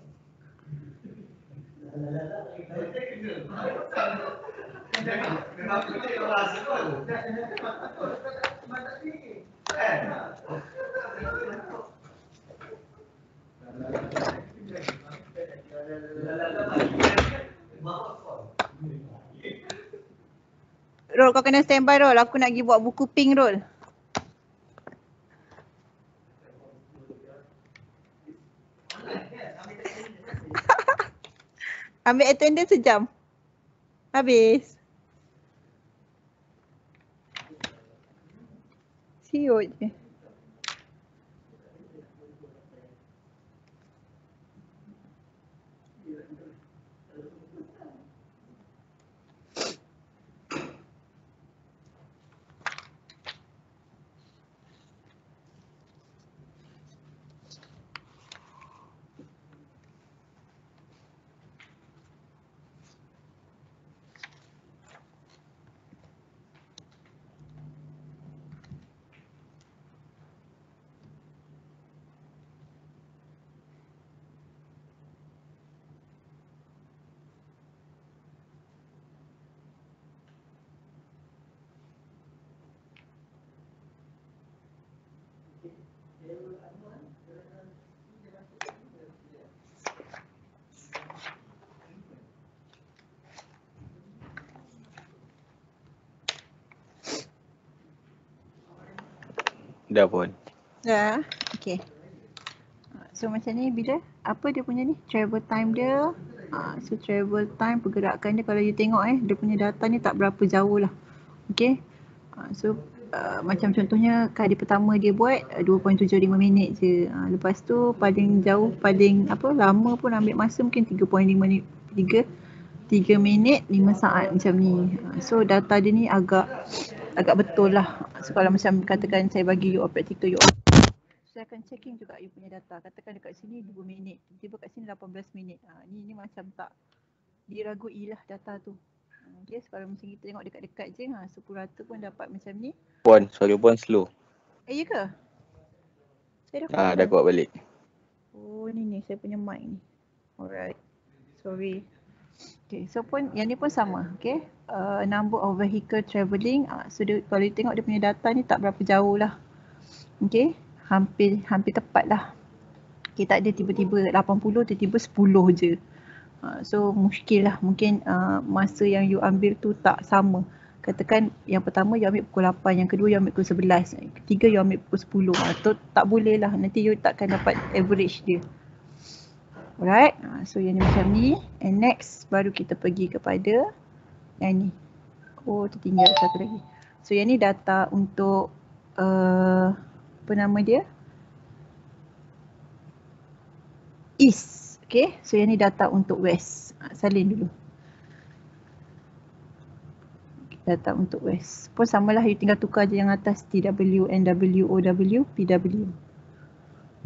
Rol, kau kena standby Rol. Aku nak pergi buat buku pink Rol. Ambil attendance sejam. Habis. Siut je. Dah pun. Dah. Okay. So macam ni bila apa dia punya ni travel time dia. Uh, so travel time pergerakan dia kalau you tengok eh dia punya data ni tak berapa jauh lah. Okay. Uh, so uh, macam contohnya kali pertama dia buat uh, dua perpuluhan tujuh lima minit je. Uh, lepas tu paling jauh paling apa lama pun ambil masa mungkin tiga perpuluhan lima tiga minit lima saat macam ni. Uh, so data dia ni agak agak betul lah. So kalau macam katakan saya bagi you practical you saya akan checking juga you punya data. Katakan dekat sini dua minit, tiba-tiba kat sini lapan belas minit. Ha, ni ni macam tak diragui lah data tu. Okay, so kalau macam kita tengok dekat-dekat je, ha, so purata pun dapat macam ni. Puan, suara puan slow. Eh, ya ke? Saya dah Ah, dah kuat balik. Oh, ni ni saya punya mic ni. Alright. Sorry. Okay, so pun yang ni pun sama. Okay. Uh, number of vehicle travelling. Uh, so dia, kalau you tengok dia punya data ni tak berapa jauh lah. Okay. Hampir hampir tepat lah. Okay, tak ada tiba-tiba lapan puluh, tiba-tiba sepuluh je. Uh, so muskil lah. Mungkin uh, masa yang you ambil tu tak sama. Katakan yang pertama you ambil pukul lapan, yang kedua you ambil pukul sebelas, yang ketiga you ambil pukul sepuluh. Uh, tu tak boleh lah. Nanti you takkan dapat average dia. Alright. Uh, so yang ni macam ni. And next baru kita pergi kepada yang ni. Oh, tertinggal satu lagi. So yang ni data untuk uh, apa nama dia? East. Okay. So yang ni data untuk west. Ha, salin dulu. Data untuk west. Pun samalah you tinggal tukar je yang atas T W, N W, O W, P W.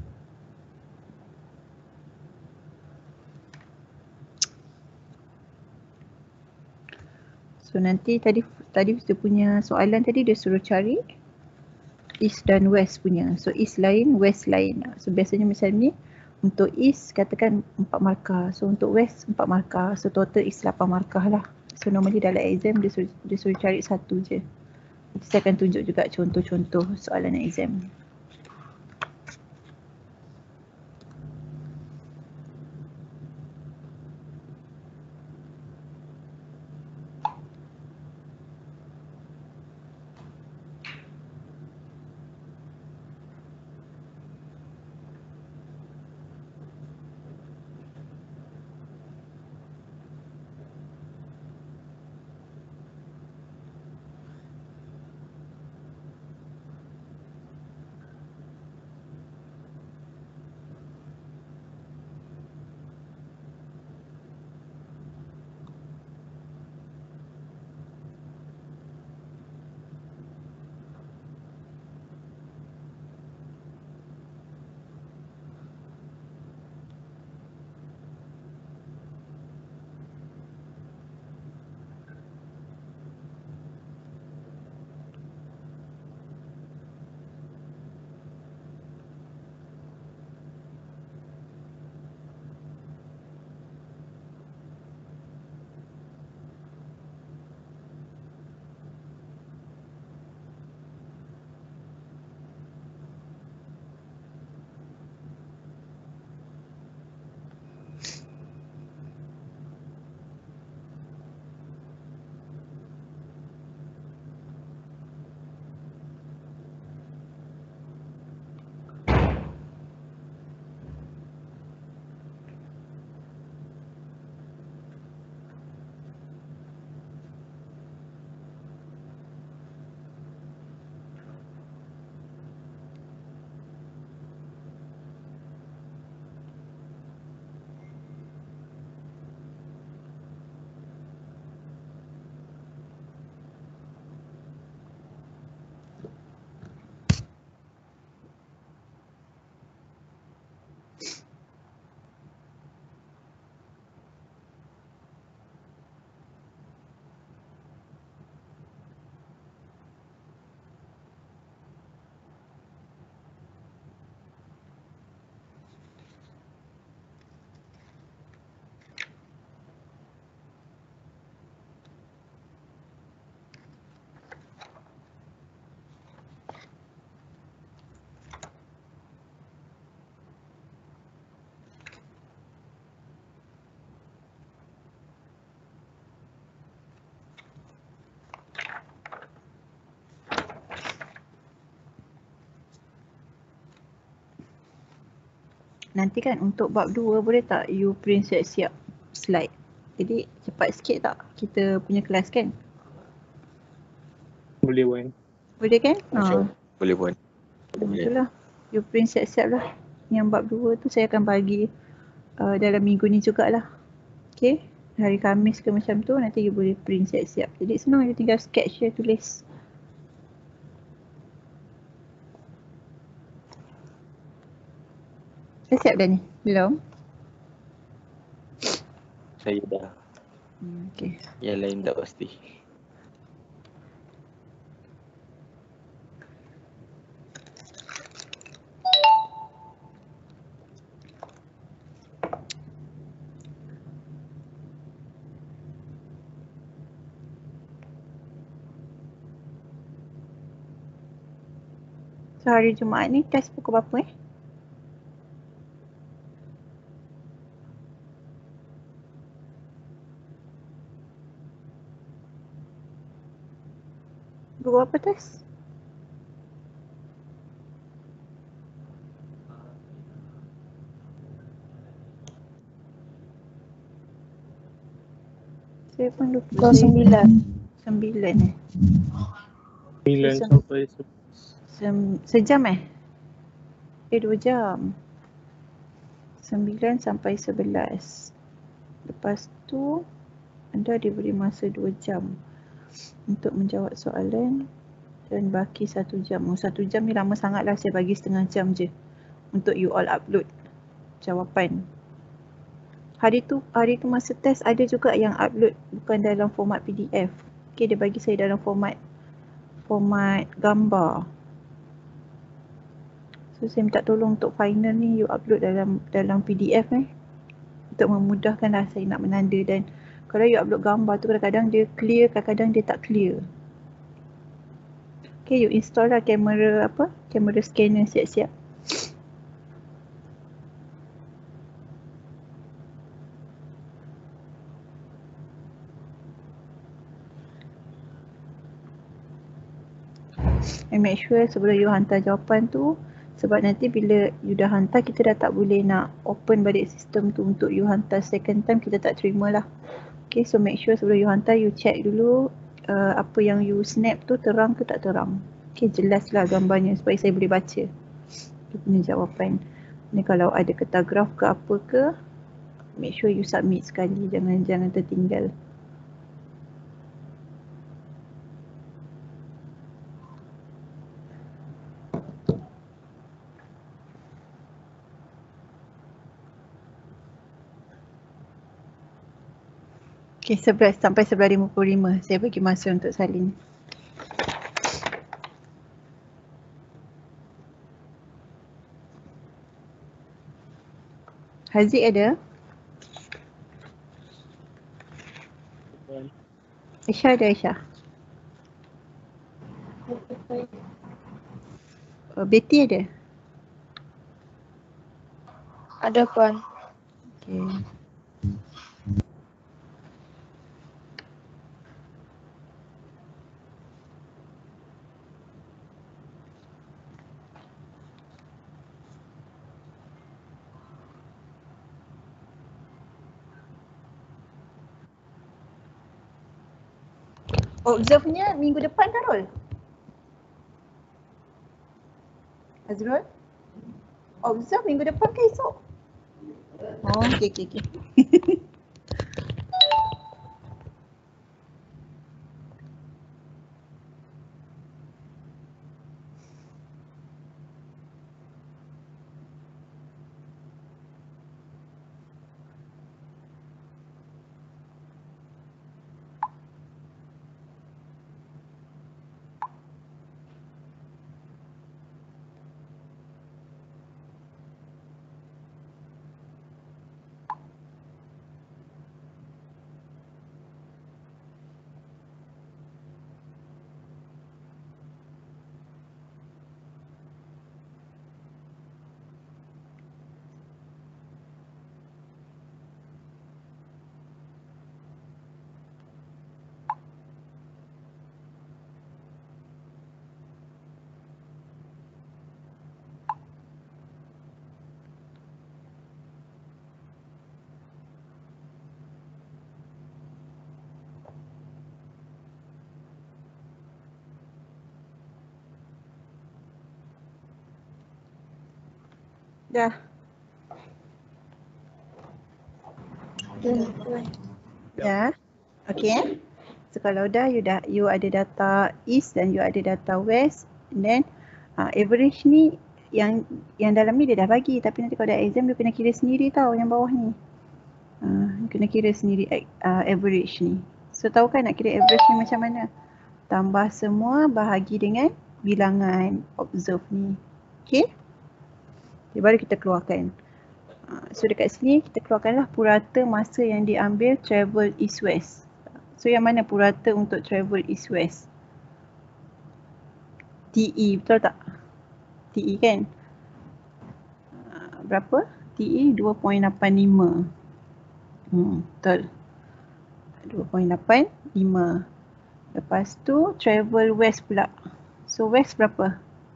So nanti tadi tadi dia punya soalan tadi dia suruh cari east dan west punya. So east lain, west lain. So biasanya macam ni. Untuk east katakan empat markah. So untuk west empat markah. So total is lapan markah lah. So normally dalam exam dia suruh, dia suruh cari satu je. Nanti saya akan tunjuk juga contoh-contoh soalan exam. Nanti kan untuk bab dua boleh tak you print siap-siap slide. Jadi cepat sikit tak kita punya kelas kan? Boleh Wan. Boleh kan? Masya Ha. Boleh pun. Itulah. You print siap-siap lah. Yang bab dua tu saya akan bagi uh, dalam minggu ni jugalah. Okay? Hari Khamis ke macam tu nanti you boleh print siap-siap. Jadi senang you tinggal sketch je, tulis. Dah siap dah ni? Belum? Saya dah. Hmm, okay. Yang lain tak pasti. So hari Jumaat ni test pukul berapa eh? Pukul berapa test? Saya pun lupa. Pukul sembilan. Sembilan eh? sembilan Sem- sampai sebelas. Sem- sejam eh? Eh dua jam. Sembilan sampai sebelas. Lepas tu anda diberi masa dua jam untuk menjawab soalan dan baki satu jam. Oh, satu jam ni lama sangat lah, saya bagi setengah jam je untuk you all upload jawapan. Hari tu, hari tu masa test ada juga yang upload bukan dalam format P D F. Okay, dia bagi saya dalam format format gambar. So saya minta tolong untuk final ni you upload dalam dalam P D F eh. Untuk memudahkanlah saya nak menanda, dan kalau you upload gambar tu kadang-kadang dia clear, kadang-kadang dia tak clear. Okay, you install lah kamera apa? Kamera scanner siap-siap. And make sure sebelum you hantar jawapan tu, sebab nanti bila you dah hantar kita dah tak boleh nak open balik sistem tu untuk you hantar second time, kita tak terima lah. Okay, so make sure sebelum you hantar you check dulu uh, apa yang you snap tu terang ke tak terang. Okay, jelaslah gambarnya supaya saya boleh baca dia punya jawapan. Ni kalau ada ketar graf ke apa ke, make sure you submit sekali, jangan jangan tertinggal. Okay, sebelas sampai sebelas lima puluh lima saya bagi masa untuk salin. Haziq ada? Aisyah ada, Aisyah? Uh, Betty ada? Ada Puan. Okay. Observe-nya minggu depan Darul? Azrul? Observe minggu depan ke esok? Oh, okey okey okey. Dah. Ya. Okey. So kalau dah you dah you ada data east dan you ada data west, and then uh, average ni yang yang dalam ni dia dah bagi, tapi nanti kalau ada exam dia kena kira sendiri tau yang bawah ni. Uh, kena kira sendiri uh, average ni. So tahu kan nak kira average ni macam mana? Tambah semua bahagi dengan bilangan observe ni. Okey? Okay, baru kita keluarkan. Uh, so dekat sini kita keluarkanlah purata masa yang diambil travel east west. So yang mana purata untuk travel east west? T E, betul tak? T E kan? Uh, berapa? T E dua perpuluhan lapan lima. Hmm, betul. dua perpuluhan lapan lima. Lepas tu travel west pula. So west berapa?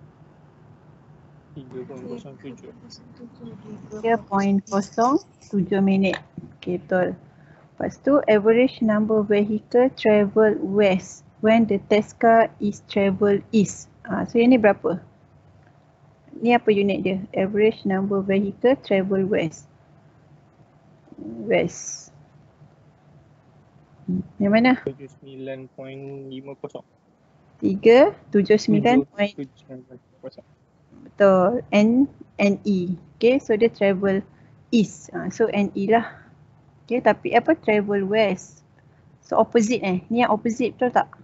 tiga perpuluhan kosong tujuh. tiga perpuluhan kosong tujuh minit. Okay, betul. Lepas tu average number vehicle travel west when the test car is travel east. Ha, so yang ni berapa? Ni apa unit dia? Average number vehicle travel west. West. Hmm, yang mana? tujuh puluh sembilan perpuluhan lima kosong. tiga tujuh sembilan. Betul. N N E. Okay, so dia travel east. Ha, so N E lah. Okay, tapi apa travel west. So opposite eh. Ni yang opposite betul tak?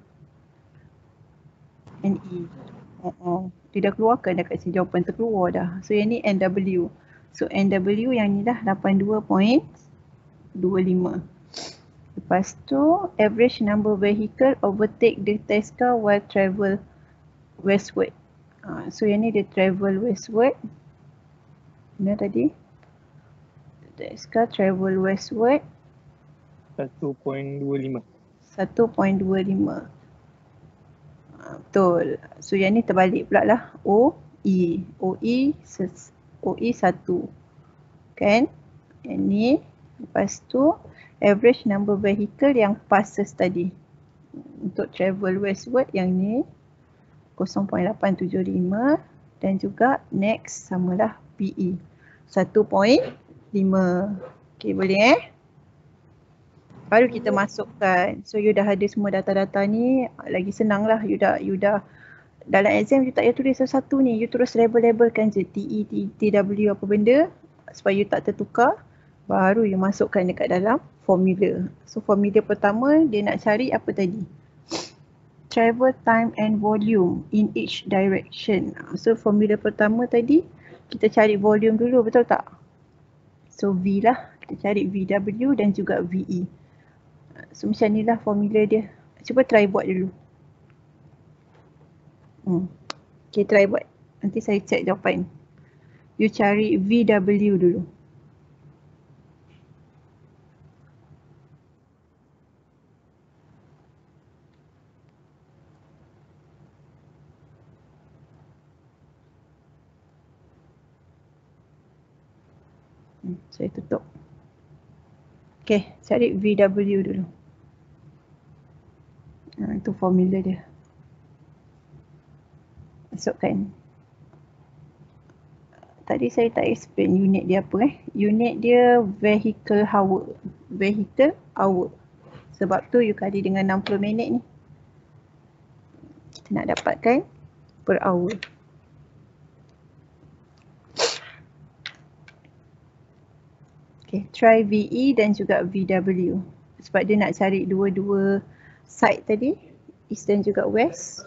N E. Oh, oh. Dia dah keluarkan dekat sini, jawapan terkeluar dah. So yang ni N W. So N W yang ni dah lapan puluh dua perpuluhan dua lima. Lepas tu average number vehicle overtake the test car while travel westward. Ha, so yang ni dia travel westward. Mana tadi? Test car travel westward satu perpuluhan dua lima. satu perpuluhan dua lima. Ha, betul. So yang ni terbalik pula lah. O, E. O, E, O, E satu. Kan? Yang ni. Lepas tu average number vehicle yang passes tadi. Untuk travel westward yang ni kosong perpuluhan lapan tujuh lima. Dan juga next samalah P E. satu perpuluhan lima. Okay, boleh eh? Baru kita masukkan. So you dah ada semua data-data ni, lagi senang lah. You dah, you dah dalam exam you tak payah tulis satu-satu ni. You terus label-labelkan je T E, T W apa benda supaya you tak tertukar. Baru you masukkan dekat dalam formula. So formula pertama dia nak cari apa tadi? Travel time and volume in each direction. So formula pertama tadi kita cari volume dulu, betul tak? So V lah. Kita cari V W dan juga V E. So macam ni lah formula dia. Cuba try buat dulu. Hmm. Okay, try buat. Nanti saya check jawapan. You cari V W dulu. Hmm, saya tutup. Okay, cari V W dulu. Ha, itu formula dia. Masukkan. Tadi saya tak explain unit dia apa eh. Unit dia vehicle hour. Vehicle hour. Sebab tu you kali dengan enam puluh minit ni. Kita nak dapatkan per hour. Okay, try V E dan juga V W. Sebab dia nak cari dua-dua side tadi, east dan juga west.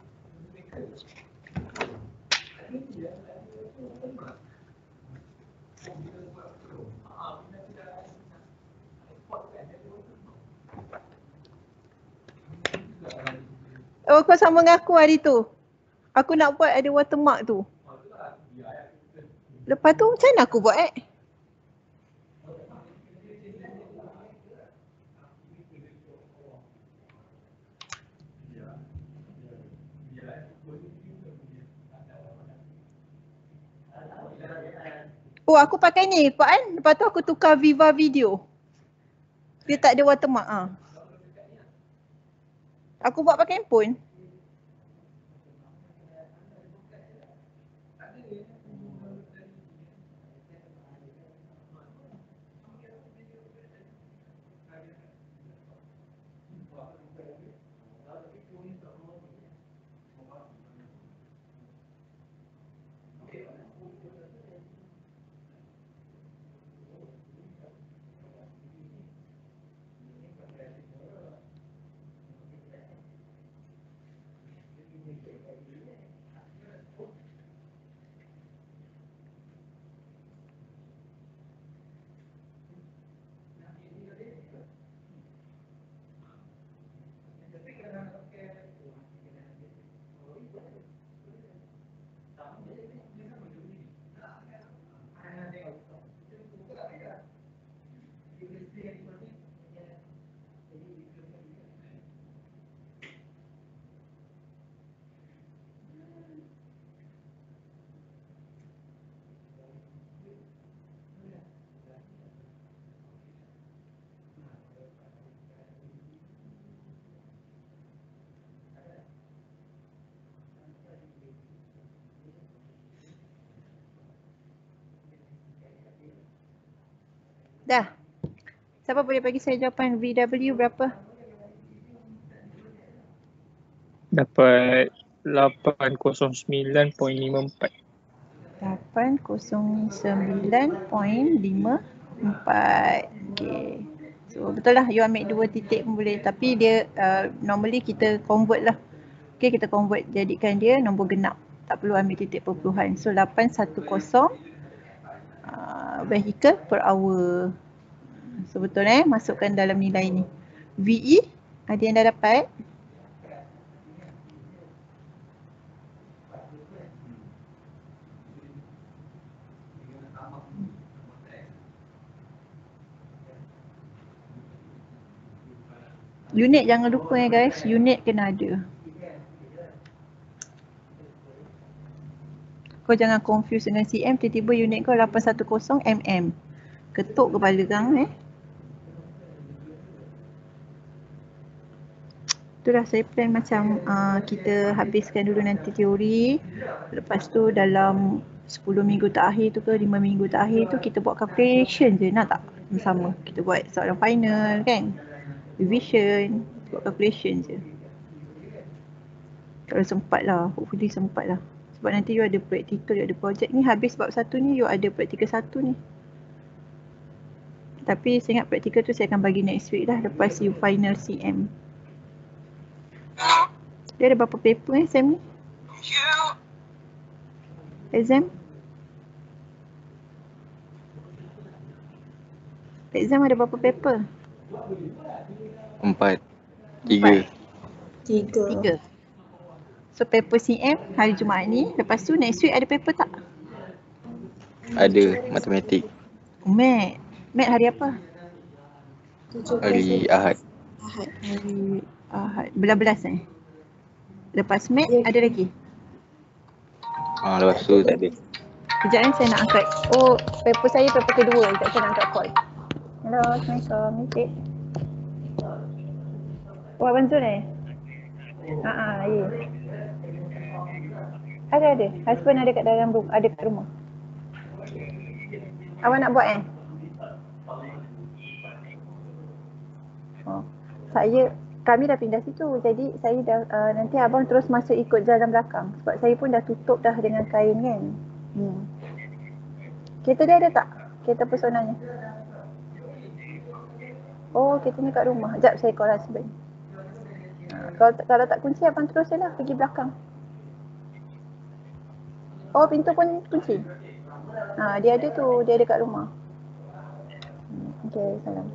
Oh, kau sama dengan aku hari tu. Aku nak buat ada watermark tu. Lepas tu macam mana aku buat eh? Oh, aku pakai ni Puan. Lepas tu aku tukar Viva Video. Dia tak ada watermark. Ha. Aku buat pakai handphone. Dah. Siapa boleh bagi saya jawapan V W berapa? Dapat lapan kosong sembilan perpuluhan lima empat. lapan kosong sembilan perpuluhan lima empat. Okay. So So betul lah, you ambil dua titik pun boleh, tapi dia uh, normally kita convert lah. Okay, kita convert, jadikan dia nombor genap, tak perlu ambil titik perpuluhan. So lapan ratus sepuluh uh, vehicle per hour. So betul eh, masukkan dalam nilai ni. V E, ada yang dah dapat? Unit jangan lupa ya guys, unit kena ada. Kau jangan confuse dengan C M, tiba-tiba unit kau lapan ratus sepuluh mm. Ketuk kepala kang eh. Itulah saya plan macam uh, kita habiskan dulu nanti teori. Lepas tu dalam sepuluh minggu terakhir tu ke lima minggu terakhir tu kita buat calculation je, nak tak? Sama, kita buat soalan final kan. Revision, buat calculation je. Kalau sempat lah, hopefully sempat lah. Sebab nanti you ada practical, you ada project ni, habis bab satu ni you ada practical satu ni. Tapi saya ingat practical tu saya akan bagi next week dah, lepas you final C M. Dia ada berapa paper eh Sam ni? Exam? Exam ada berapa paper? Empat. Tiga. Tiga. Tiga. So paper C M hari Jumaat ni, lepas tu next week ada paper tak? Ada matematik. Mat. Mat hari apa? Hari Ahad. Ahad. Hari Ahad. Belas-belas eh? Lepas mat Ya. ada lagi? Ah, lepas tu tak ada. Sekejap ni saya nak angkat. Oh, paper saya paper kedua. Sekejap saya nak angkat call. Hello, Assalamualaikum. Ni cik. Oh, Abang Zul eh? Haa, uh-uh, ya. Ada, ada. Husband ada kat dalam rumah. Ada kat rumah. Abang nak buat eh? Oh, saya, kami dah pindah situ. Jadi saya dah, uh, nanti abang terus masuk ikut jalan belakang. Sebab saya pun dah tutup dah dengan kain kan. Hmm. Kereta dia ada tak? Kereta personalnya? Oh, kereta ni kat rumah. Sekejap saya call husband. Uh, kalau, kalau tak kunci abang terus je lah pergi belakang. Oh, pintu pun kunci? Ha, dia ada tu, dia ada kat rumah. Hmm, okay, salam.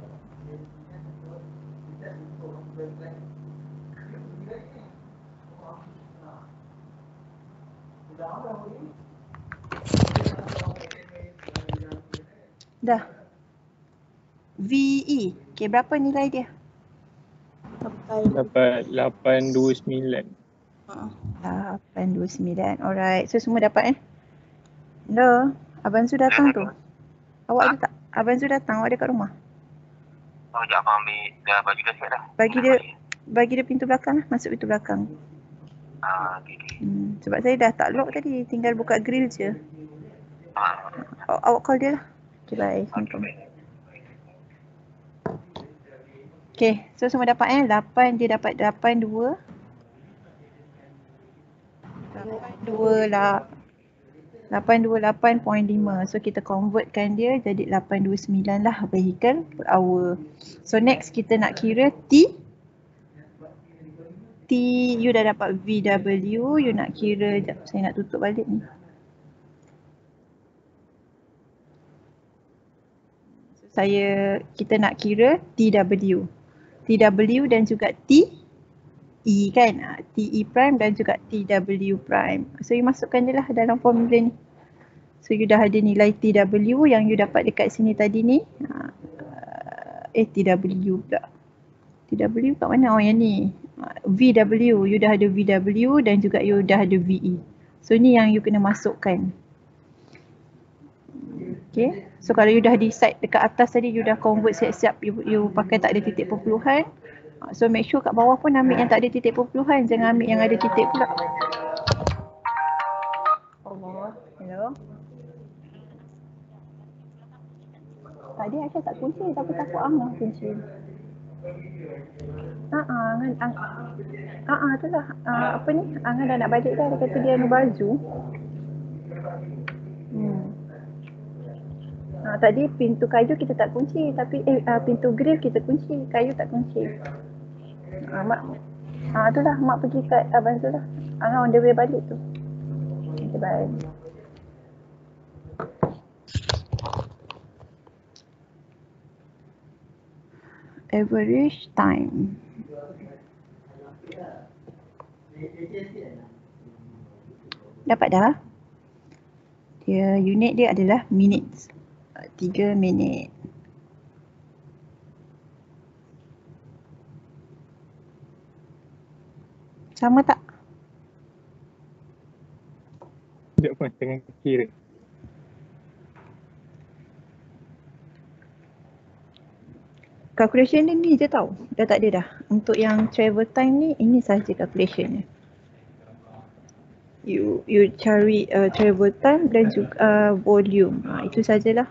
Dah. V E. Okay, berapa nilai dia? Sampai. Dapat lapan dua sembilan. Ha. lapan dua sembilan. Alright. So semua dapat eh? Hello. Abang Zu datang tu. Awak ada tak? Abang Zu datang. Awak ada kat rumah? Oh, sekejap abang ambil dah baju dah siap dah. Bagi dia bagi dia pintu belakang lah. Masuk pintu belakang. Ah, okey okey. Hmm, sebab saya dah tak lock tadi. Tinggal buka grill je. Ah, Aw, awak call dia lah. Okay, bye. okey Assalamualaikum. baik. Okay, so semua dapat eh. lapan, dia dapat lapan dua. lapan dua lah. lapan dua lapan perpuluhan lima. So kita convertkan dia jadi lapan dua sembilan lah vehicle per hour. So next kita nak kira T. T, you dah dapat V W, you nak kira, sekejap saya nak tutup balik ni. So saya, kita nak kira T W. T W dan juga T E kan, T E prime dan juga T W prime. So you masukkan je lah dalam formula ni. So you dah ada nilai T W yang you dapat dekat sini tadi ni. Eh T W pula. T W kat mana? Oh yang ni. V W, you dah ada V W dan juga you dah ada V E. So ni yang you kena masukkan. Okay. So kalau you dah decide dekat atas tadi, you dah convert siap-siap, you, you pakai tak ada titik perpuluhan. So make sure kat bawah pun ambil yang tak ada titik perpuluhan, jangan ambil yang ada titik pula. Allah, hello. Tadi Aisyah tak kunci tapi takut Angah kunci. Haa, Angah, Angah, haa tu lah, uh, apa ni, Angah dah nak balik dah, dia kata dia ada baju. Hmm. Ha, tadi pintu kayu kita tak kunci, tapi eh, uh, pintu grill kita kunci, kayu tak kunci. Ha, mak, ha, tu lah, mak pergi kat abang tu lah. Angah on the way balik tu. Okay, bye. Average time. Dapat dah? Dia unit dia adalah minutes. Tiga minit. Sama tak? Sekejap pun tengah kira. Calculation dia ni je tau. Dah tak ada dah. Untuk yang travel time ni, ini sahaja calculationnya. You you cari uh, travel time dan juga uh, volume. Ha, itu sajalah.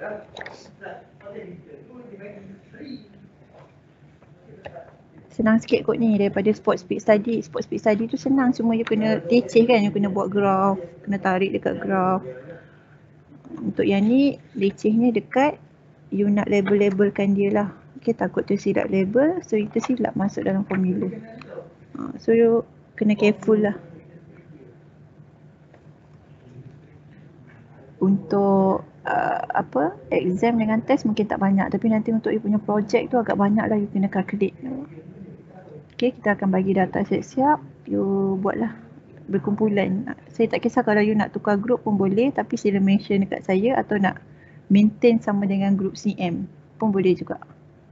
Senang sikit kot ni daripada sport speed study. Sport speed study tu senang, cuma you kena leceh kan, you kena buat graf, kena tarik dekat graf. Untuk yang ni lecehnya dekat you nak label-labelkan dia lah. Okay, takut tersilap label, so you tersilap masuk dalam formula. Ha, so you kena careful lah. Untuk uh, apa exam dengan test mungkin tak banyak, tapi nanti untuk you punya projek tu agak banyak lah you kena calculate. Okay, kita akan bagi data siap-siap, you buatlah berkumpulan. Saya tak kisah kalau you nak tukar group pun boleh, tapi sila mention dekat saya, atau nak maintain sama dengan group C M pun boleh juga.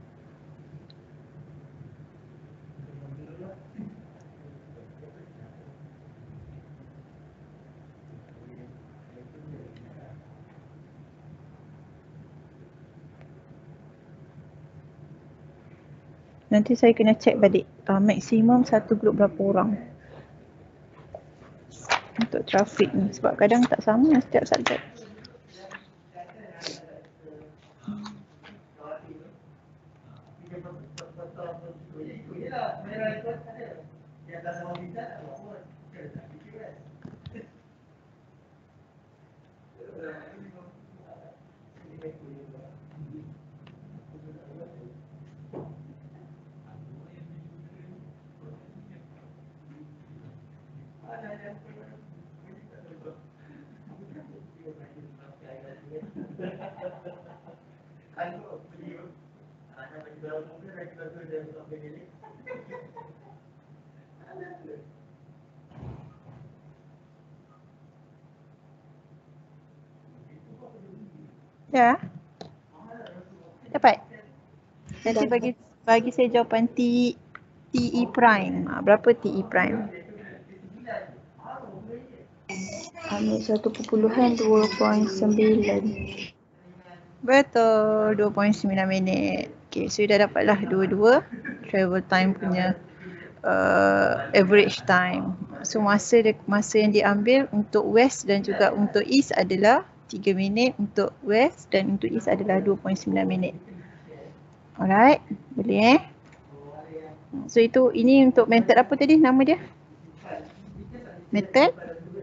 Nanti saya kena check balik uh, maksimum satu grup berapa orang untuk trafik ni, sebab kadang tak sama setiap subjek. Ya. Dapat. Nanti bagi bagi saya jawapan T TE prime. Ha, berapa TE prime? Ambil satu perpuluhan dua perpuluhan sembilan. Betul, dua perpuluhan sembilan minit. Okay, so dah dapatlah dua-dua travel time punya uh, average time. So masa dia, masa yang diambil untuk west dan juga untuk east adalah tiga minit untuk west, dan untuk east adalah dua perpuluhan sembilan minit. Alright, boleh eh? So itu, ini untuk method apa tadi nama dia? Method?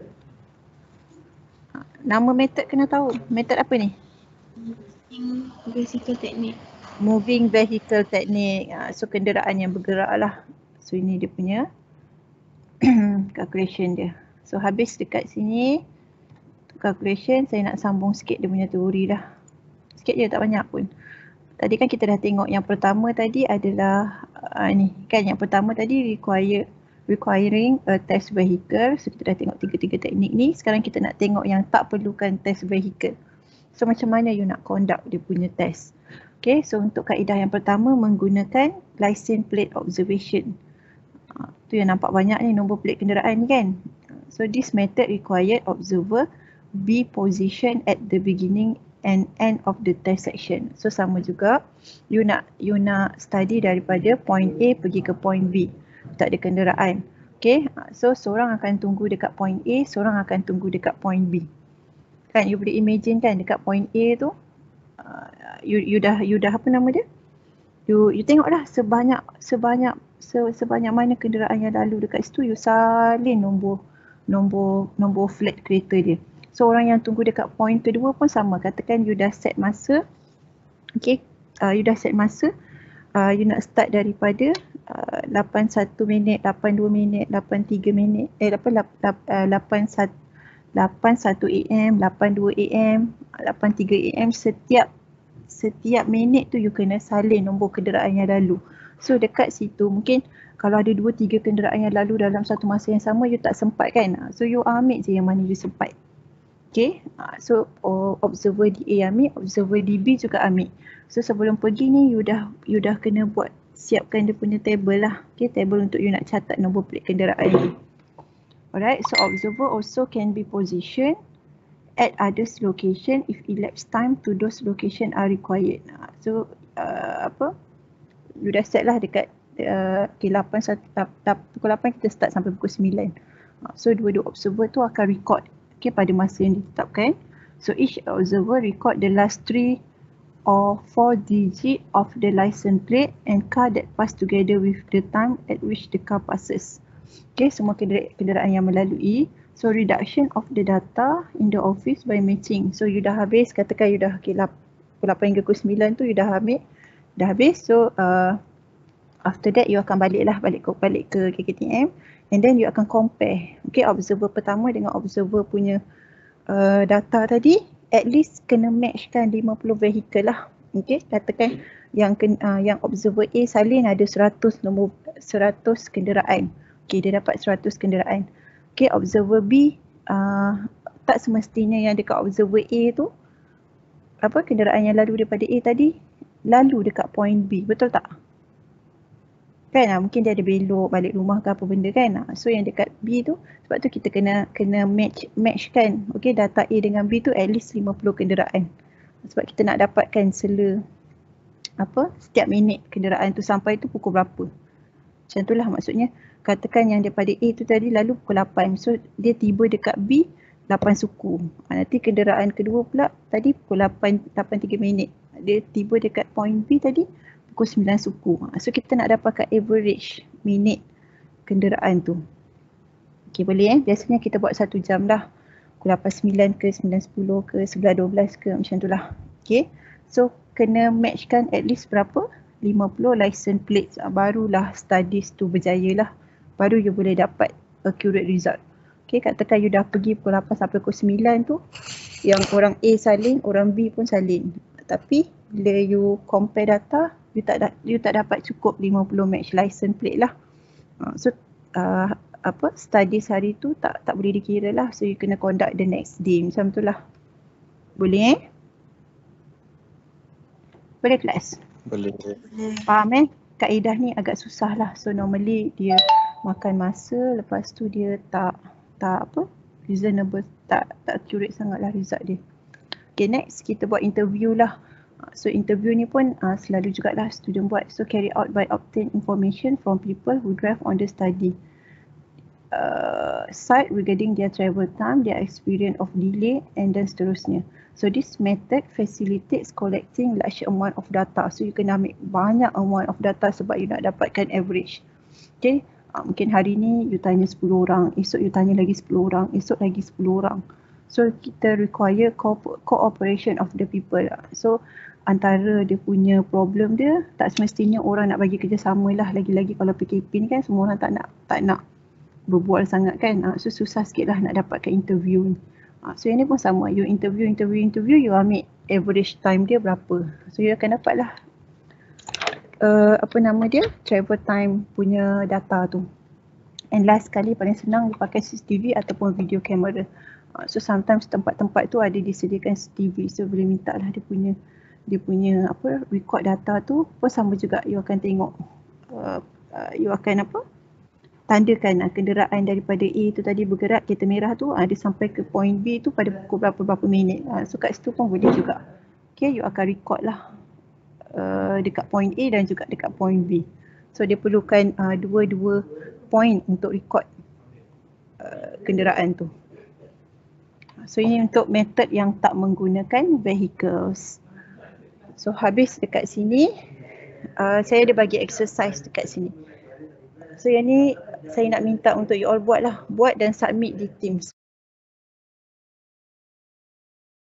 Nama method kena tahu. Method apa ni? Moving vehicle technique. Moving vehicle technique. So kenderaan yang bergerak lah. So ini dia punya calculation dia. So habis dekat sini calculation, saya nak sambung sikit dia punya teori lah. Sikit je, tak banyak pun. Tadi kan kita dah tengok yang pertama tadi adalah uh, ni kan, yang pertama tadi require requiring a test vehicle. So kita dah tengok tiga-tiga teknik ni. Sekarang kita nak tengok yang tak perlukan test vehicle. So macam mana you nak conduct dia punya test. Okay, so untuk kaedah yang pertama menggunakan license plate observation. Uh, tu yang nampak banyak ni, nombor plate kenderaan ni kan. So this method required observer be positioned at the beginning and end of the test section. So sama juga, you nak you nak study daripada point A pergi ke point B. Tak ada kenderaan. Okay, so seorang akan tunggu dekat point A, seorang akan tunggu dekat point B. Kan, you boleh imagine kan dekat point A tu, uh, you you dah you dah apa nama dia? You you tengoklah sebanyak sebanyak se, sebanyak mana kenderaan yang lalu dekat situ, you salin nombor nombor nombor flat kereta dia. So orang yang tunggu dekat point kedua pun sama. Katakan you dah set masa. Okay, uh, you dah set masa. Uh, you nak start daripada uh, lapan satu minit, lapan dua minit, lapan tiga minit, eh lapan satu A M, lapan dua A M, lapan tiga A M. Setiap setiap minit tu you kena salin nombor kenderaan yang lalu. So dekat situ mungkin kalau ada dua tiga kenderaan yang lalu dalam satu masa yang sama, you tak sempat kan. So you ambil je yang mana you sempat. Okay, so oh, observer D A ambil, observer D B juga ambil. So sebelum pergi ni you dah you dah kena buat, siapkan dia punya table lah. Okay, table untuk you nak catat nombor plate kenderaan ni. Alright, so observer also can be positioned at others location if elapsed time to those location are required. So uh, apa, you dah set lah dekat uh, okay, lapan, pukul lapan kita start sampai pukul sembilan. So dua-dua observer tu akan record, okay, pada masa yang ditetapkan. So each observer record the last three or four digit of the license plate and car that pass together with the time at which the car passes. Okay, semua kenderaan yang melalui. So reduction of the data in the office by matching. So you dah habis, katakan you dah okay, pukul lapan hingga pukul sembilan tu you dah ambil, dah habis. So uh, after that you akan balik lah, balik ke, balik ke K K T M and then you akan compare. Okay, observer pertama dengan observer punya uh, data tadi. At least kena match kan lima puluh vehicle lah. Okay, katakan yang uh, yang observer A salin ada seratus nombor, seratus kenderaan. Okay, dia dapat seratus kenderaan. Okay, observer B uh, tak semestinya yang dekat observer A tu, apa, kenderaan yang lalu daripada A tadi lalu dekat point B, betul tak? Kan, uh, mungkin dia ada belok balik rumah ke apa benda kan. Uh, so yang dekat B tu, sebab tu kita kena kena match match kan. Okay, data A dengan B tu at least lima puluh kenderaan. Sebab kita nak dapatkan sela apa setiap minit kenderaan tu sampai tu pukul berapa. Macam tu lah maksudnya. Katakan yang daripada A tu tadi lalu pukul lapan. So dia tiba dekat B lapan suku. Ha, nanti kenderaan kedua pula tadi pukul lapan, lapan tiga minit. Dia tiba dekat point B tadi pukul sembilan suku. Ha, so kita nak dapatkan average minit kenderaan tu. Okay, boleh eh. Biasanya kita buat satu jam lah. Pukul lapan sembilan ke, sembilan sepuluh ke, sebelas dua belas ke, macam tu lah. Okay. So kena matchkan at least berapa? lima puluh license plates. Ha, barulah studies tu berjaya lah. Baru you boleh dapat accurate result. Okay, katakan you dah pergi pukul lapan sampai pukul sembilan tu, yang orang A salin, orang B pun salin. Tapi bila you compare data, you tak da- you tak dapat cukup lima puluh match license plate lah. Uh, so uh, apa studies hari tu tak tak boleh dikira lah. So you kena conduct the next day, macam tu lah. Boleh eh? Boleh kelas? Boleh. Faham eh? Kaedah ni agak susah lah. So normally dia makan masa, lepas tu dia tak tak apa reasonable, tak tak accurate sangat lah result dia. Okay, next kita buat interview lah. So interview ni pun uh, selalu jugalah student buat. So carry out by obtain information from people who drive on the study uh, site regarding their travel time, their experience of delay and dan seterusnya. So this method facilitates collecting large amount of data. So you kena ambil banyak amount of data sebab you nak dapatkan average. Okay, uh, mungkin hari ni you tanya sepuluh orang, esok you tanya lagi sepuluh orang, esok lagi sepuluh orang. So kita require co- cooperation of the people. So antara dia punya problem dia, tak semestinya orang nak bagi kerjasama lah. Lagi-lagi kalau P K P ni kan semua orang tak nak tak nak berbual sangat kan. Uh, so susah sikit lah nak dapatkan interview ni. So yang ni pun sama, you interview, interview, interview, you ambil average time dia berapa. So you akan dapat lah uh, apa nama dia, travel time punya data tu. And last sekali paling senang you pakai C C T V ataupun video camera. uh, So sometimes tempat-tempat tu ada disediakan C C T V, so boleh minta lah dia punya dia punya apa record data tu pun sama juga. You akan tengok uh, uh, you akan apa tandakan uh, kenderaan daripada A tu tadi bergerak, kereta merah tu uh, dia sampai ke point B tu pada pukul berapa-berapa minit. uh, So kat situ pun boleh juga. Okay, you akan record lah uh, dekat point A dan juga dekat point B. So dia perlukan uh, dua-dua point untuk record uh, kenderaan tu. So ini untuk method yang tak menggunakan vehicles. So habis dekat sini, uh, saya ada bagi exercise dekat sini. So yang ni saya nak minta untuk you all buat lah, buat dan submit di Teams.